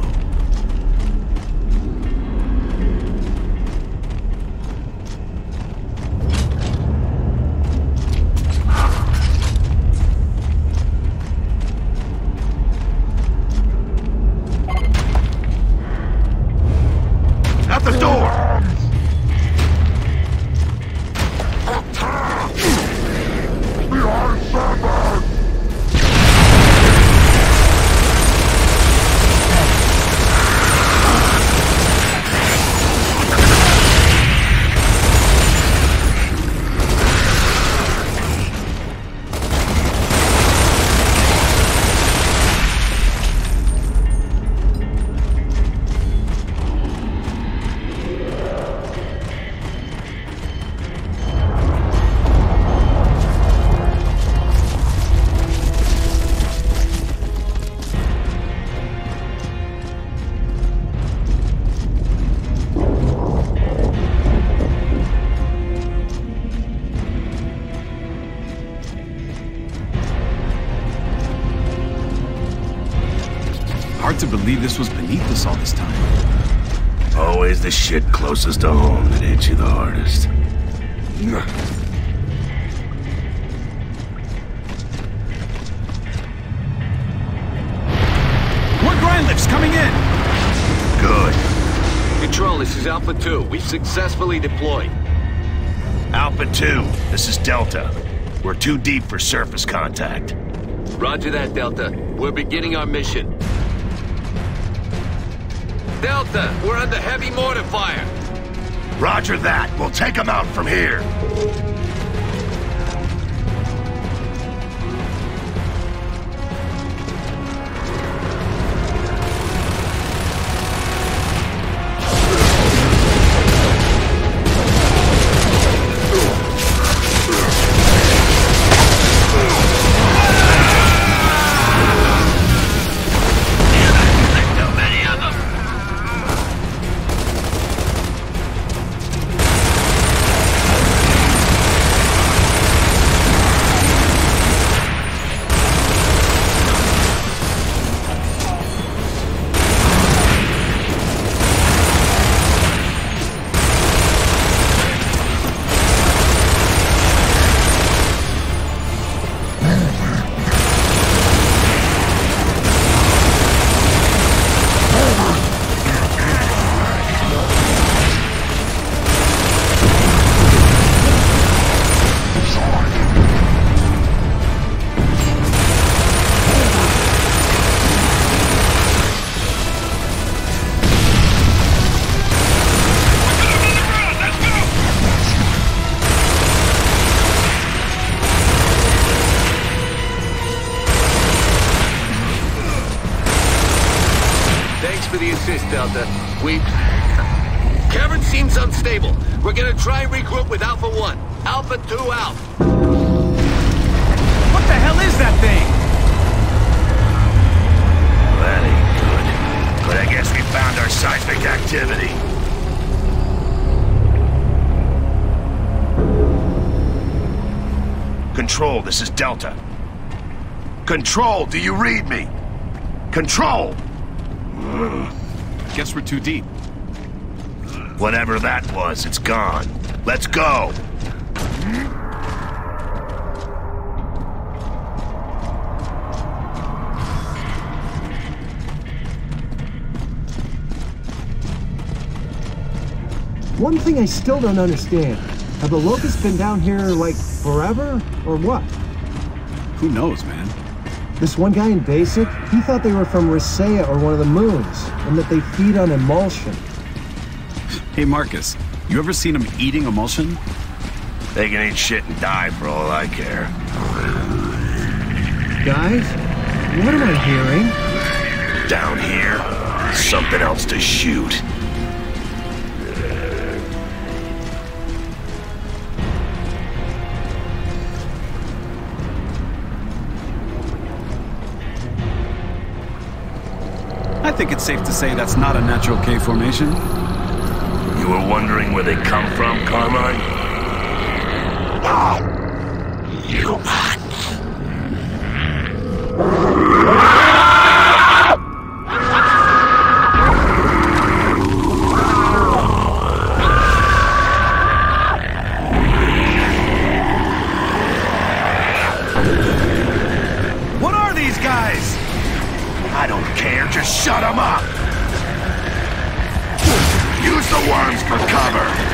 At the door! Hard to believe this was beneath us all this time. Always the shit closest to home that hits you the hardest. More grind lifts coming in! Good. Control, this is Alpha 2. We've successfully deployed. Alpha 2, this is Delta. We're too deep for surface contact. Roger that, Delta. We're beginning our mission. Delta, we're under heavy mortar fire. Roger that. We'll take them out from here. for the assist, Delta. Cameron seems unstable. We're gonna try and regroup with Alpha 1. Alpha 2 out. What the hell is that thing? That ain't good. But I guess we found our seismic activity. Control, this is Delta. Control, do you read me? Control! Guess we're too deep. Whatever that was, it's gone. Let's go! One thing I still don't understand. Have the locusts been down here, like, forever? Or what? Who knows, man? This one guy in Basic, he thought they were from Ricea or one of the moons, and that they feed on emulsion. Hey, Marcus, you ever seen them eating emulsion? They can eat shit and die for all I care. Guys, what am I hearing? Down here, something else to shoot. I think it's safe to say that's not a natural K formation. You were wondering where they come from, Carmine? You What are these guys? I don't care, just shut them up! Use the worms for cover!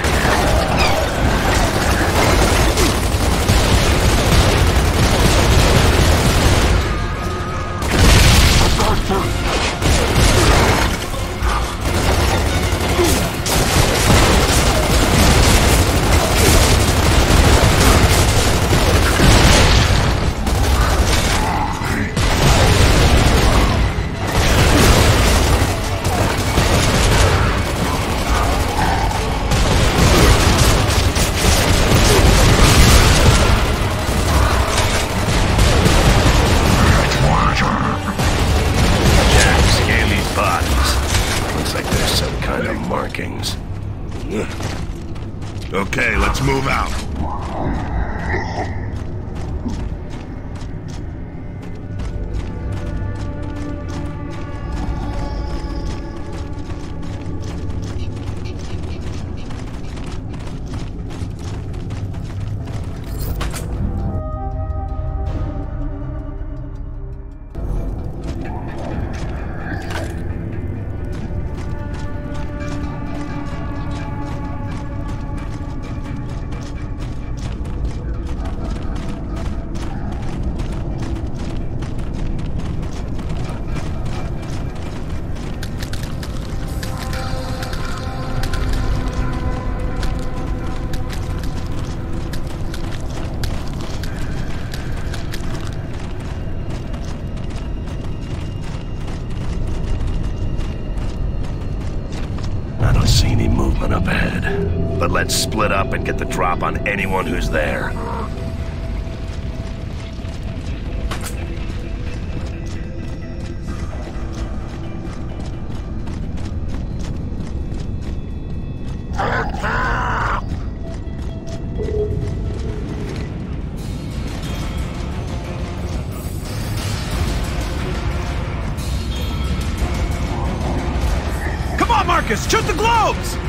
Okay, let's move out. See any movement up ahead. But let's split up and get the drop on anyone who's there. Marcus, shoot the globes!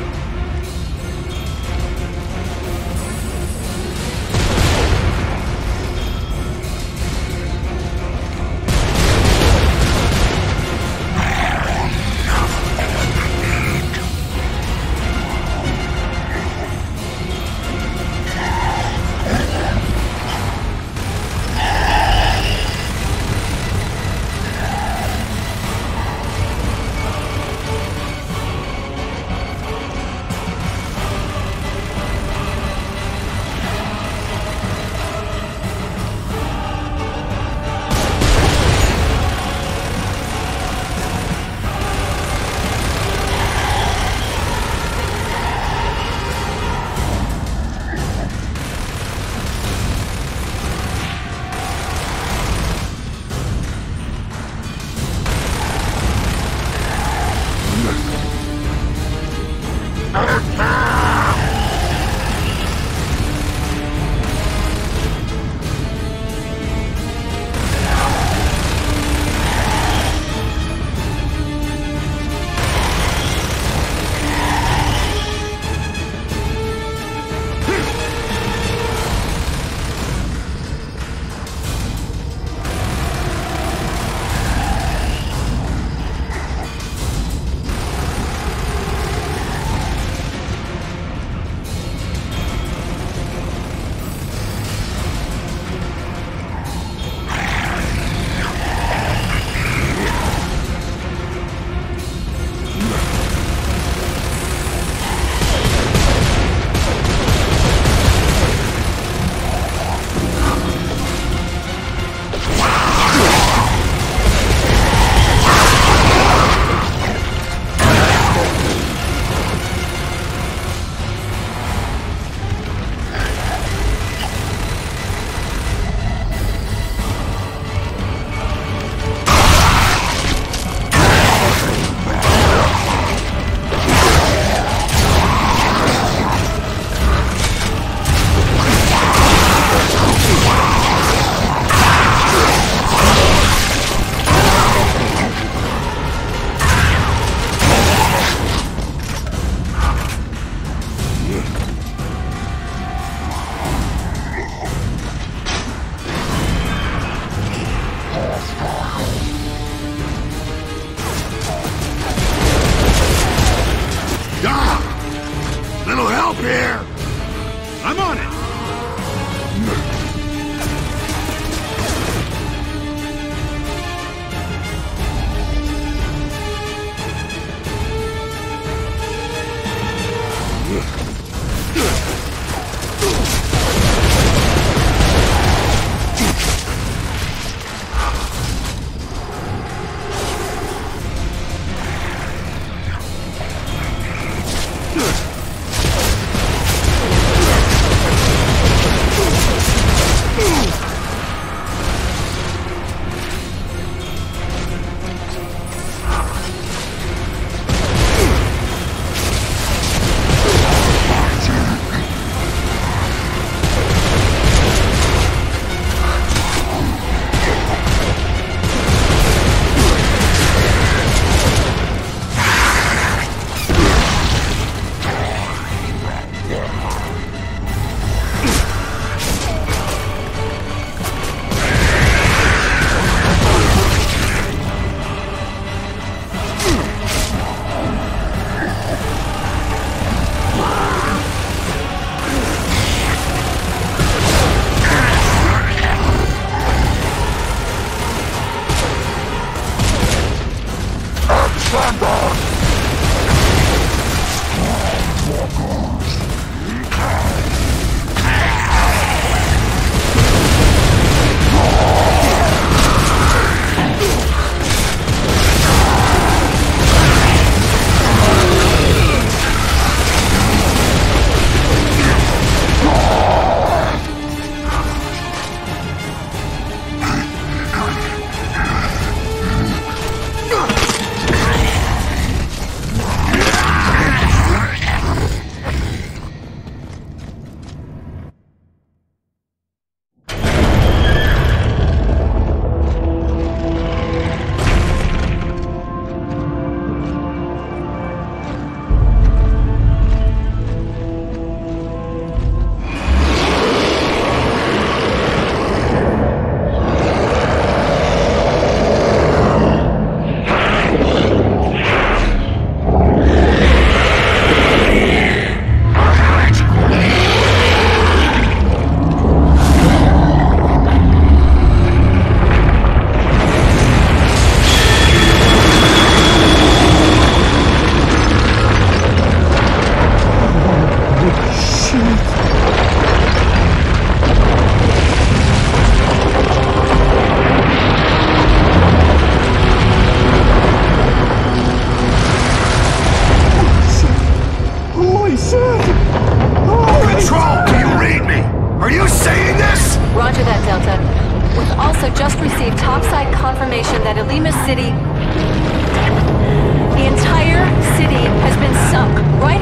The entire city has been sunk right at your position.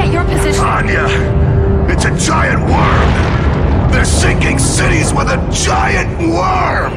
position. Anya! It's a giant worm! They're sinking cities with a giant worm!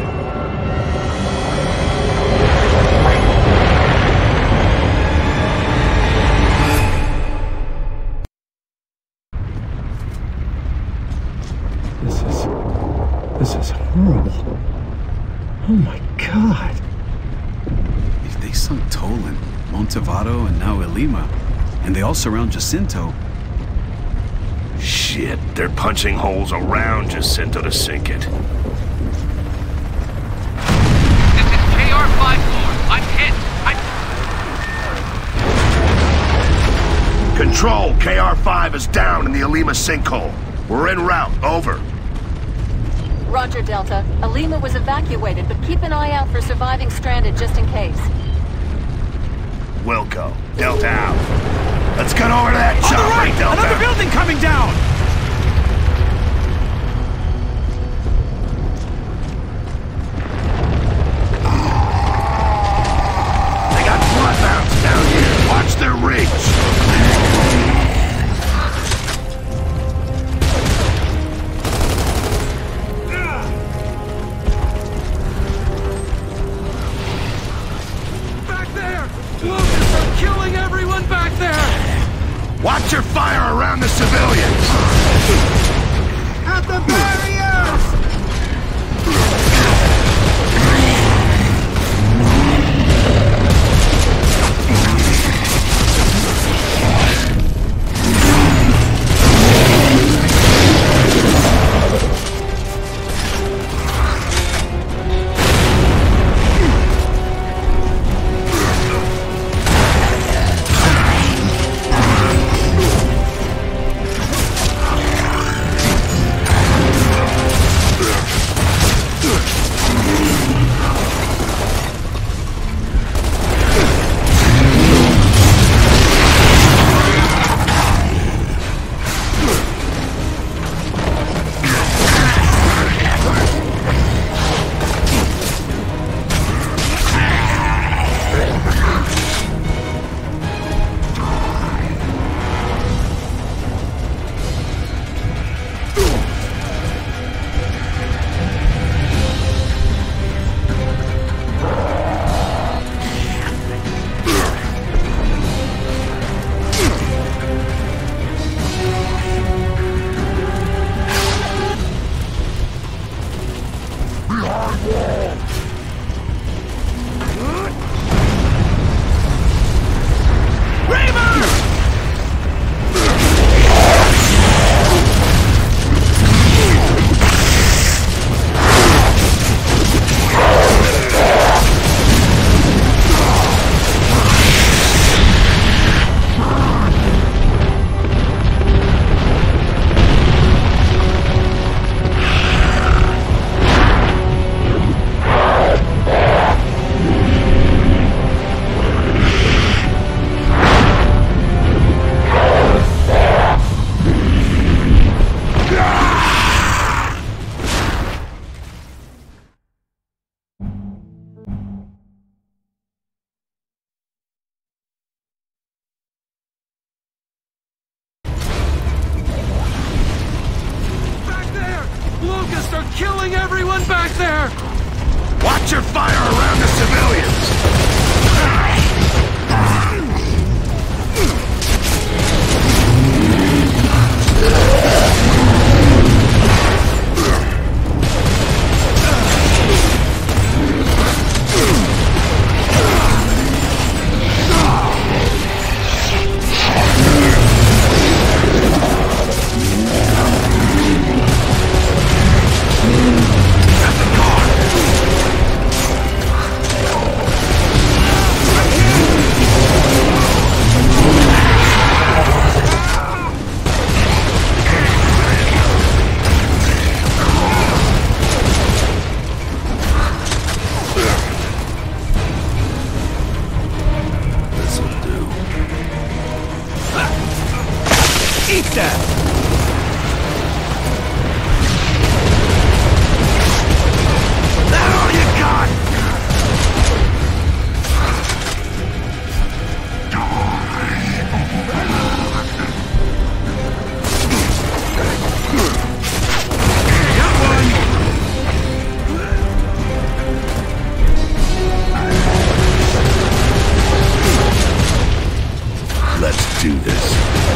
This is horrible. Oh my God. If they sunk Tolan, Montevato, and now Ilima, and they all surround Jacinto... Shit, they're punching holes around Jacinto to sink it. This is KR-54. I'm hit. Control, KR-5 is down in the Ilima sinkhole. We're en route, over. Roger, Delta. Ilima was evacuated, but keep an eye out for surviving stranded just in case. Wilco, Delta out. Let's get over to that On chopper, the right! Delta! Another building coming down! They got bloodhounds down here. Watch their rigs. Watch your fire around the civilians! At the barriers! killing everyone back there! Watch your fire around the civilians! Let's do this.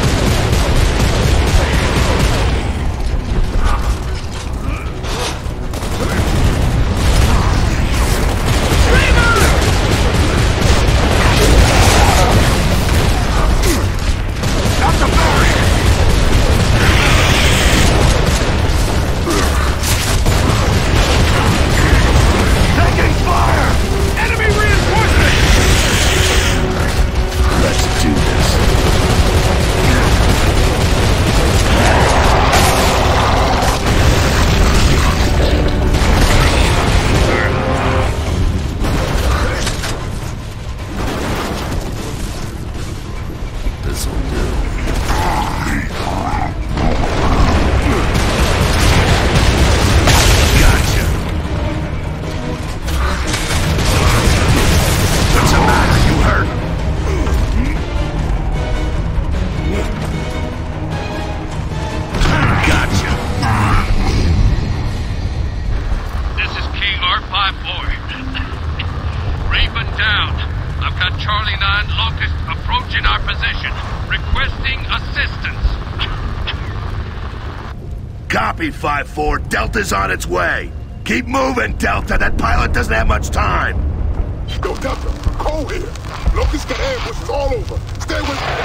Copy, 5-4. Delta's on its way. Keep moving, Delta. That pilot doesn't have much time. Yo, Delta, Cole here. Locust got ambushes all over. Stay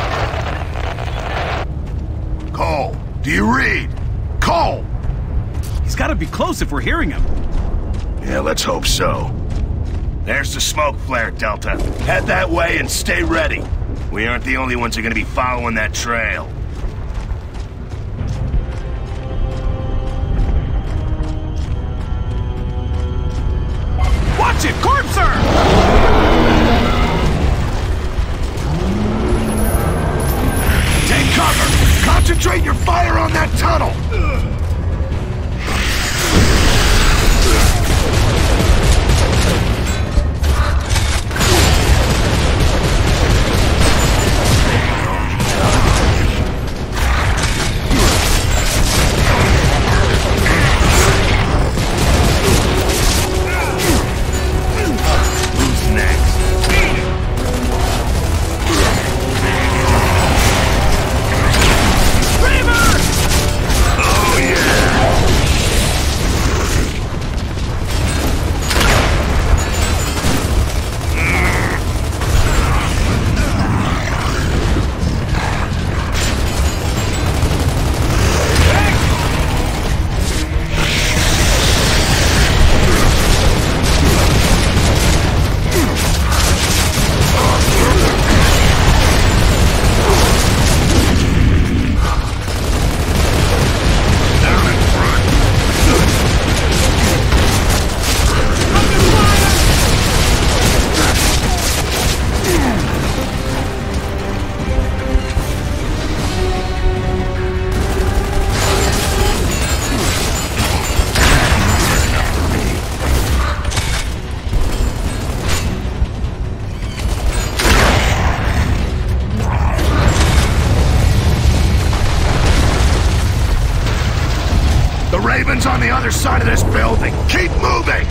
with me. Cole, do you read? Cole! He's gotta be close if we're hearing him. Yeah, let's hope so. There's the smoke flare, Delta. Head that way and stay ready. We aren't the only ones who are gonna be following that trail. Watch it! Corpser! Take cover! Concentrate your fire on that tunnel! Raven's on the other side of this building. Keep moving!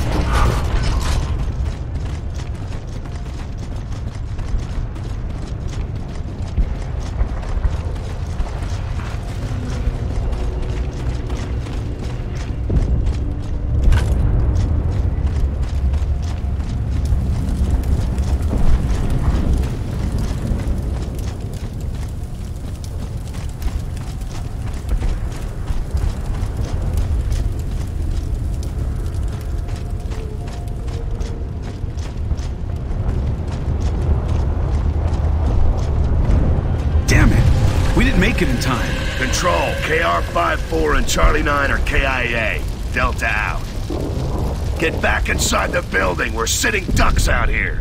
Make it in time. Control, KR-54 and Charlie 9 are KIA. Delta out. Get back inside the building. We're sitting ducks out here.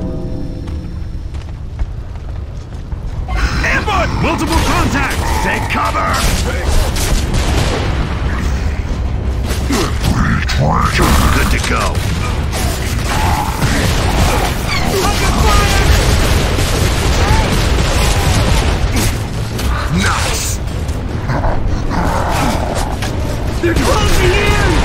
Ambush! Multiple contacts! Take cover! Good to go. Nuts! They're closing in!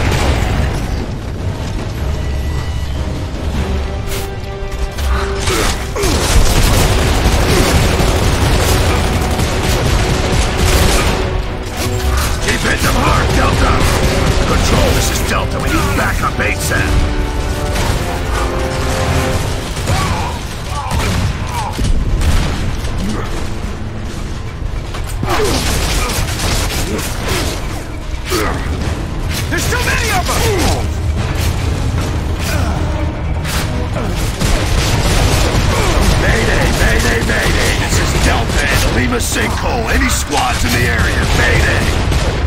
a sinkhole. Any squads in the area, mayday.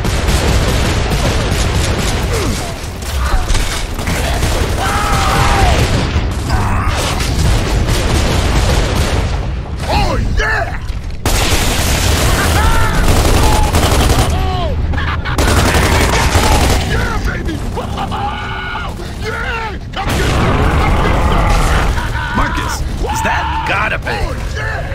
Oh, yeah! Yeah, baby! Yeah! Come get some! Marcus, is that? Gotta be. Oh, yeah!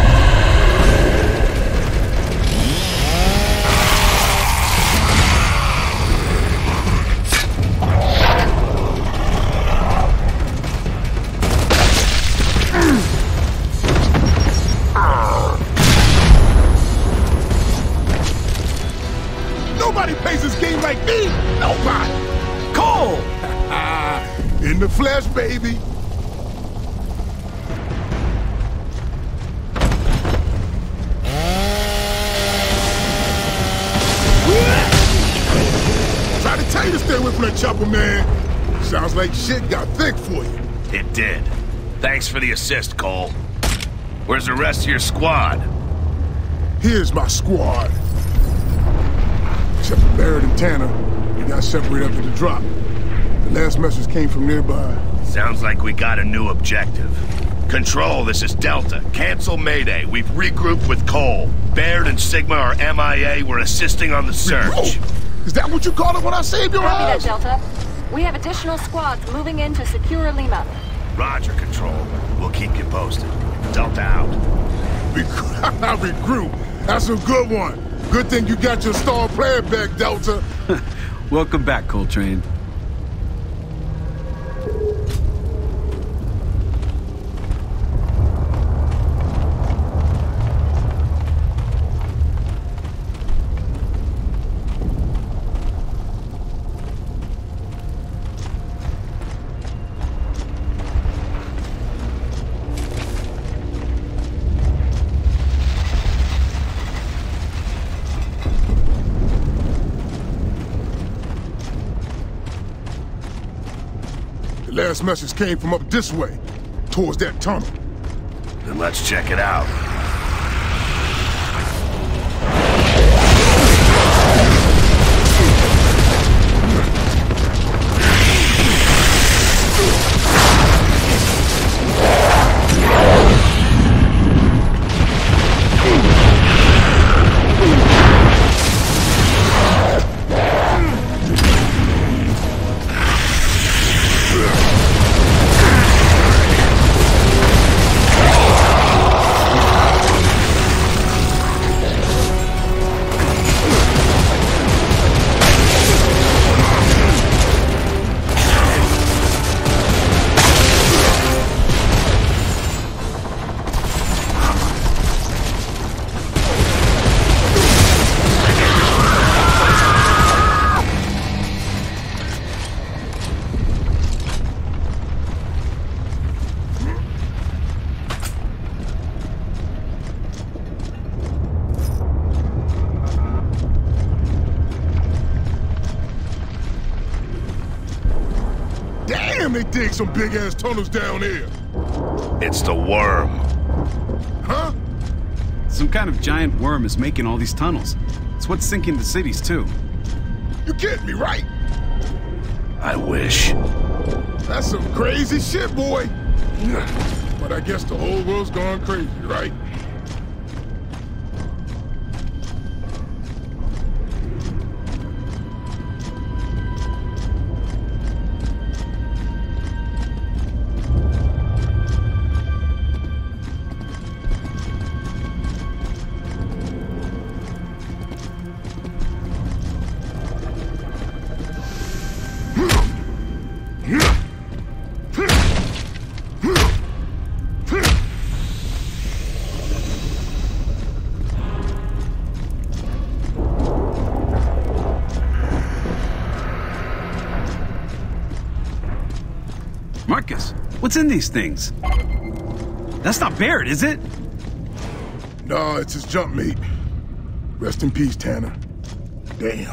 Nobody plays this game like me! Nobody! Cole! In the flesh, baby! Try to tell you to stay away from that chopper, man. Sounds like shit got thick for you. It did. Thanks for the assist, Cole. Where's the rest of your squad? Here's my squad. Except for Barrett and Tanner, we got separated after the drop. The last message came from nearby. Sounds like we got a new objective. Control, this is Delta. Cancel Mayday. We've regrouped with Cole. Baird and Sigma are MIA. We're assisting on the search. Regroup? Is that what you call it when I saved your Copy that, ass? Delta. We have additional squads moving in to secure Lima. Roger, Control. We'll keep you posted. Delta out. Regroup. That's a good one. Good thing you got your star player back, Delta. Welcome back, Coltrane. The last message came from up this way, towards that tunnel. Then let's check it out. Damn, they dig some big-ass tunnels down here. It's the worm. Huh? Some kind of giant worm is making all these tunnels. It's what's sinking the cities, too. You kidding me, right? I wish. That's some crazy shit, boy. But I guess the whole world's gone crazy, right? Marcus, what's in these things? That's not Barrett, is it? No, it's his jump mate. Rest in peace, Tanner. Damn.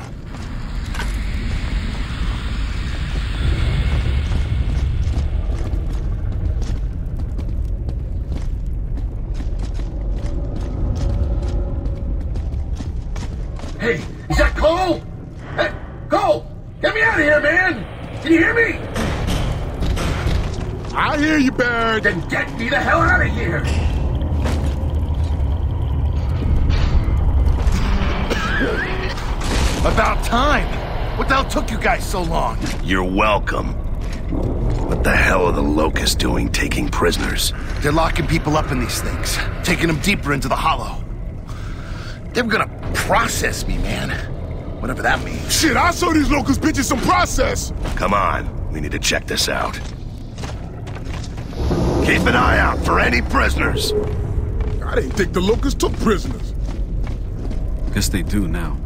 you hear me? I hear you, Barrett. Then get me the hell out of here! About time! What the hell took you guys so long? You're welcome. What the hell are the Locusts doing taking prisoners? They're locking people up in these things, taking them deeper into the Hollow. They were gonna process me, man. Whatever that means. Shit, I saw these Locust bitches some process! Come on, we need to check this out. Keep an eye out for any prisoners. I didn't think the Locusts took prisoners. Guess they do now.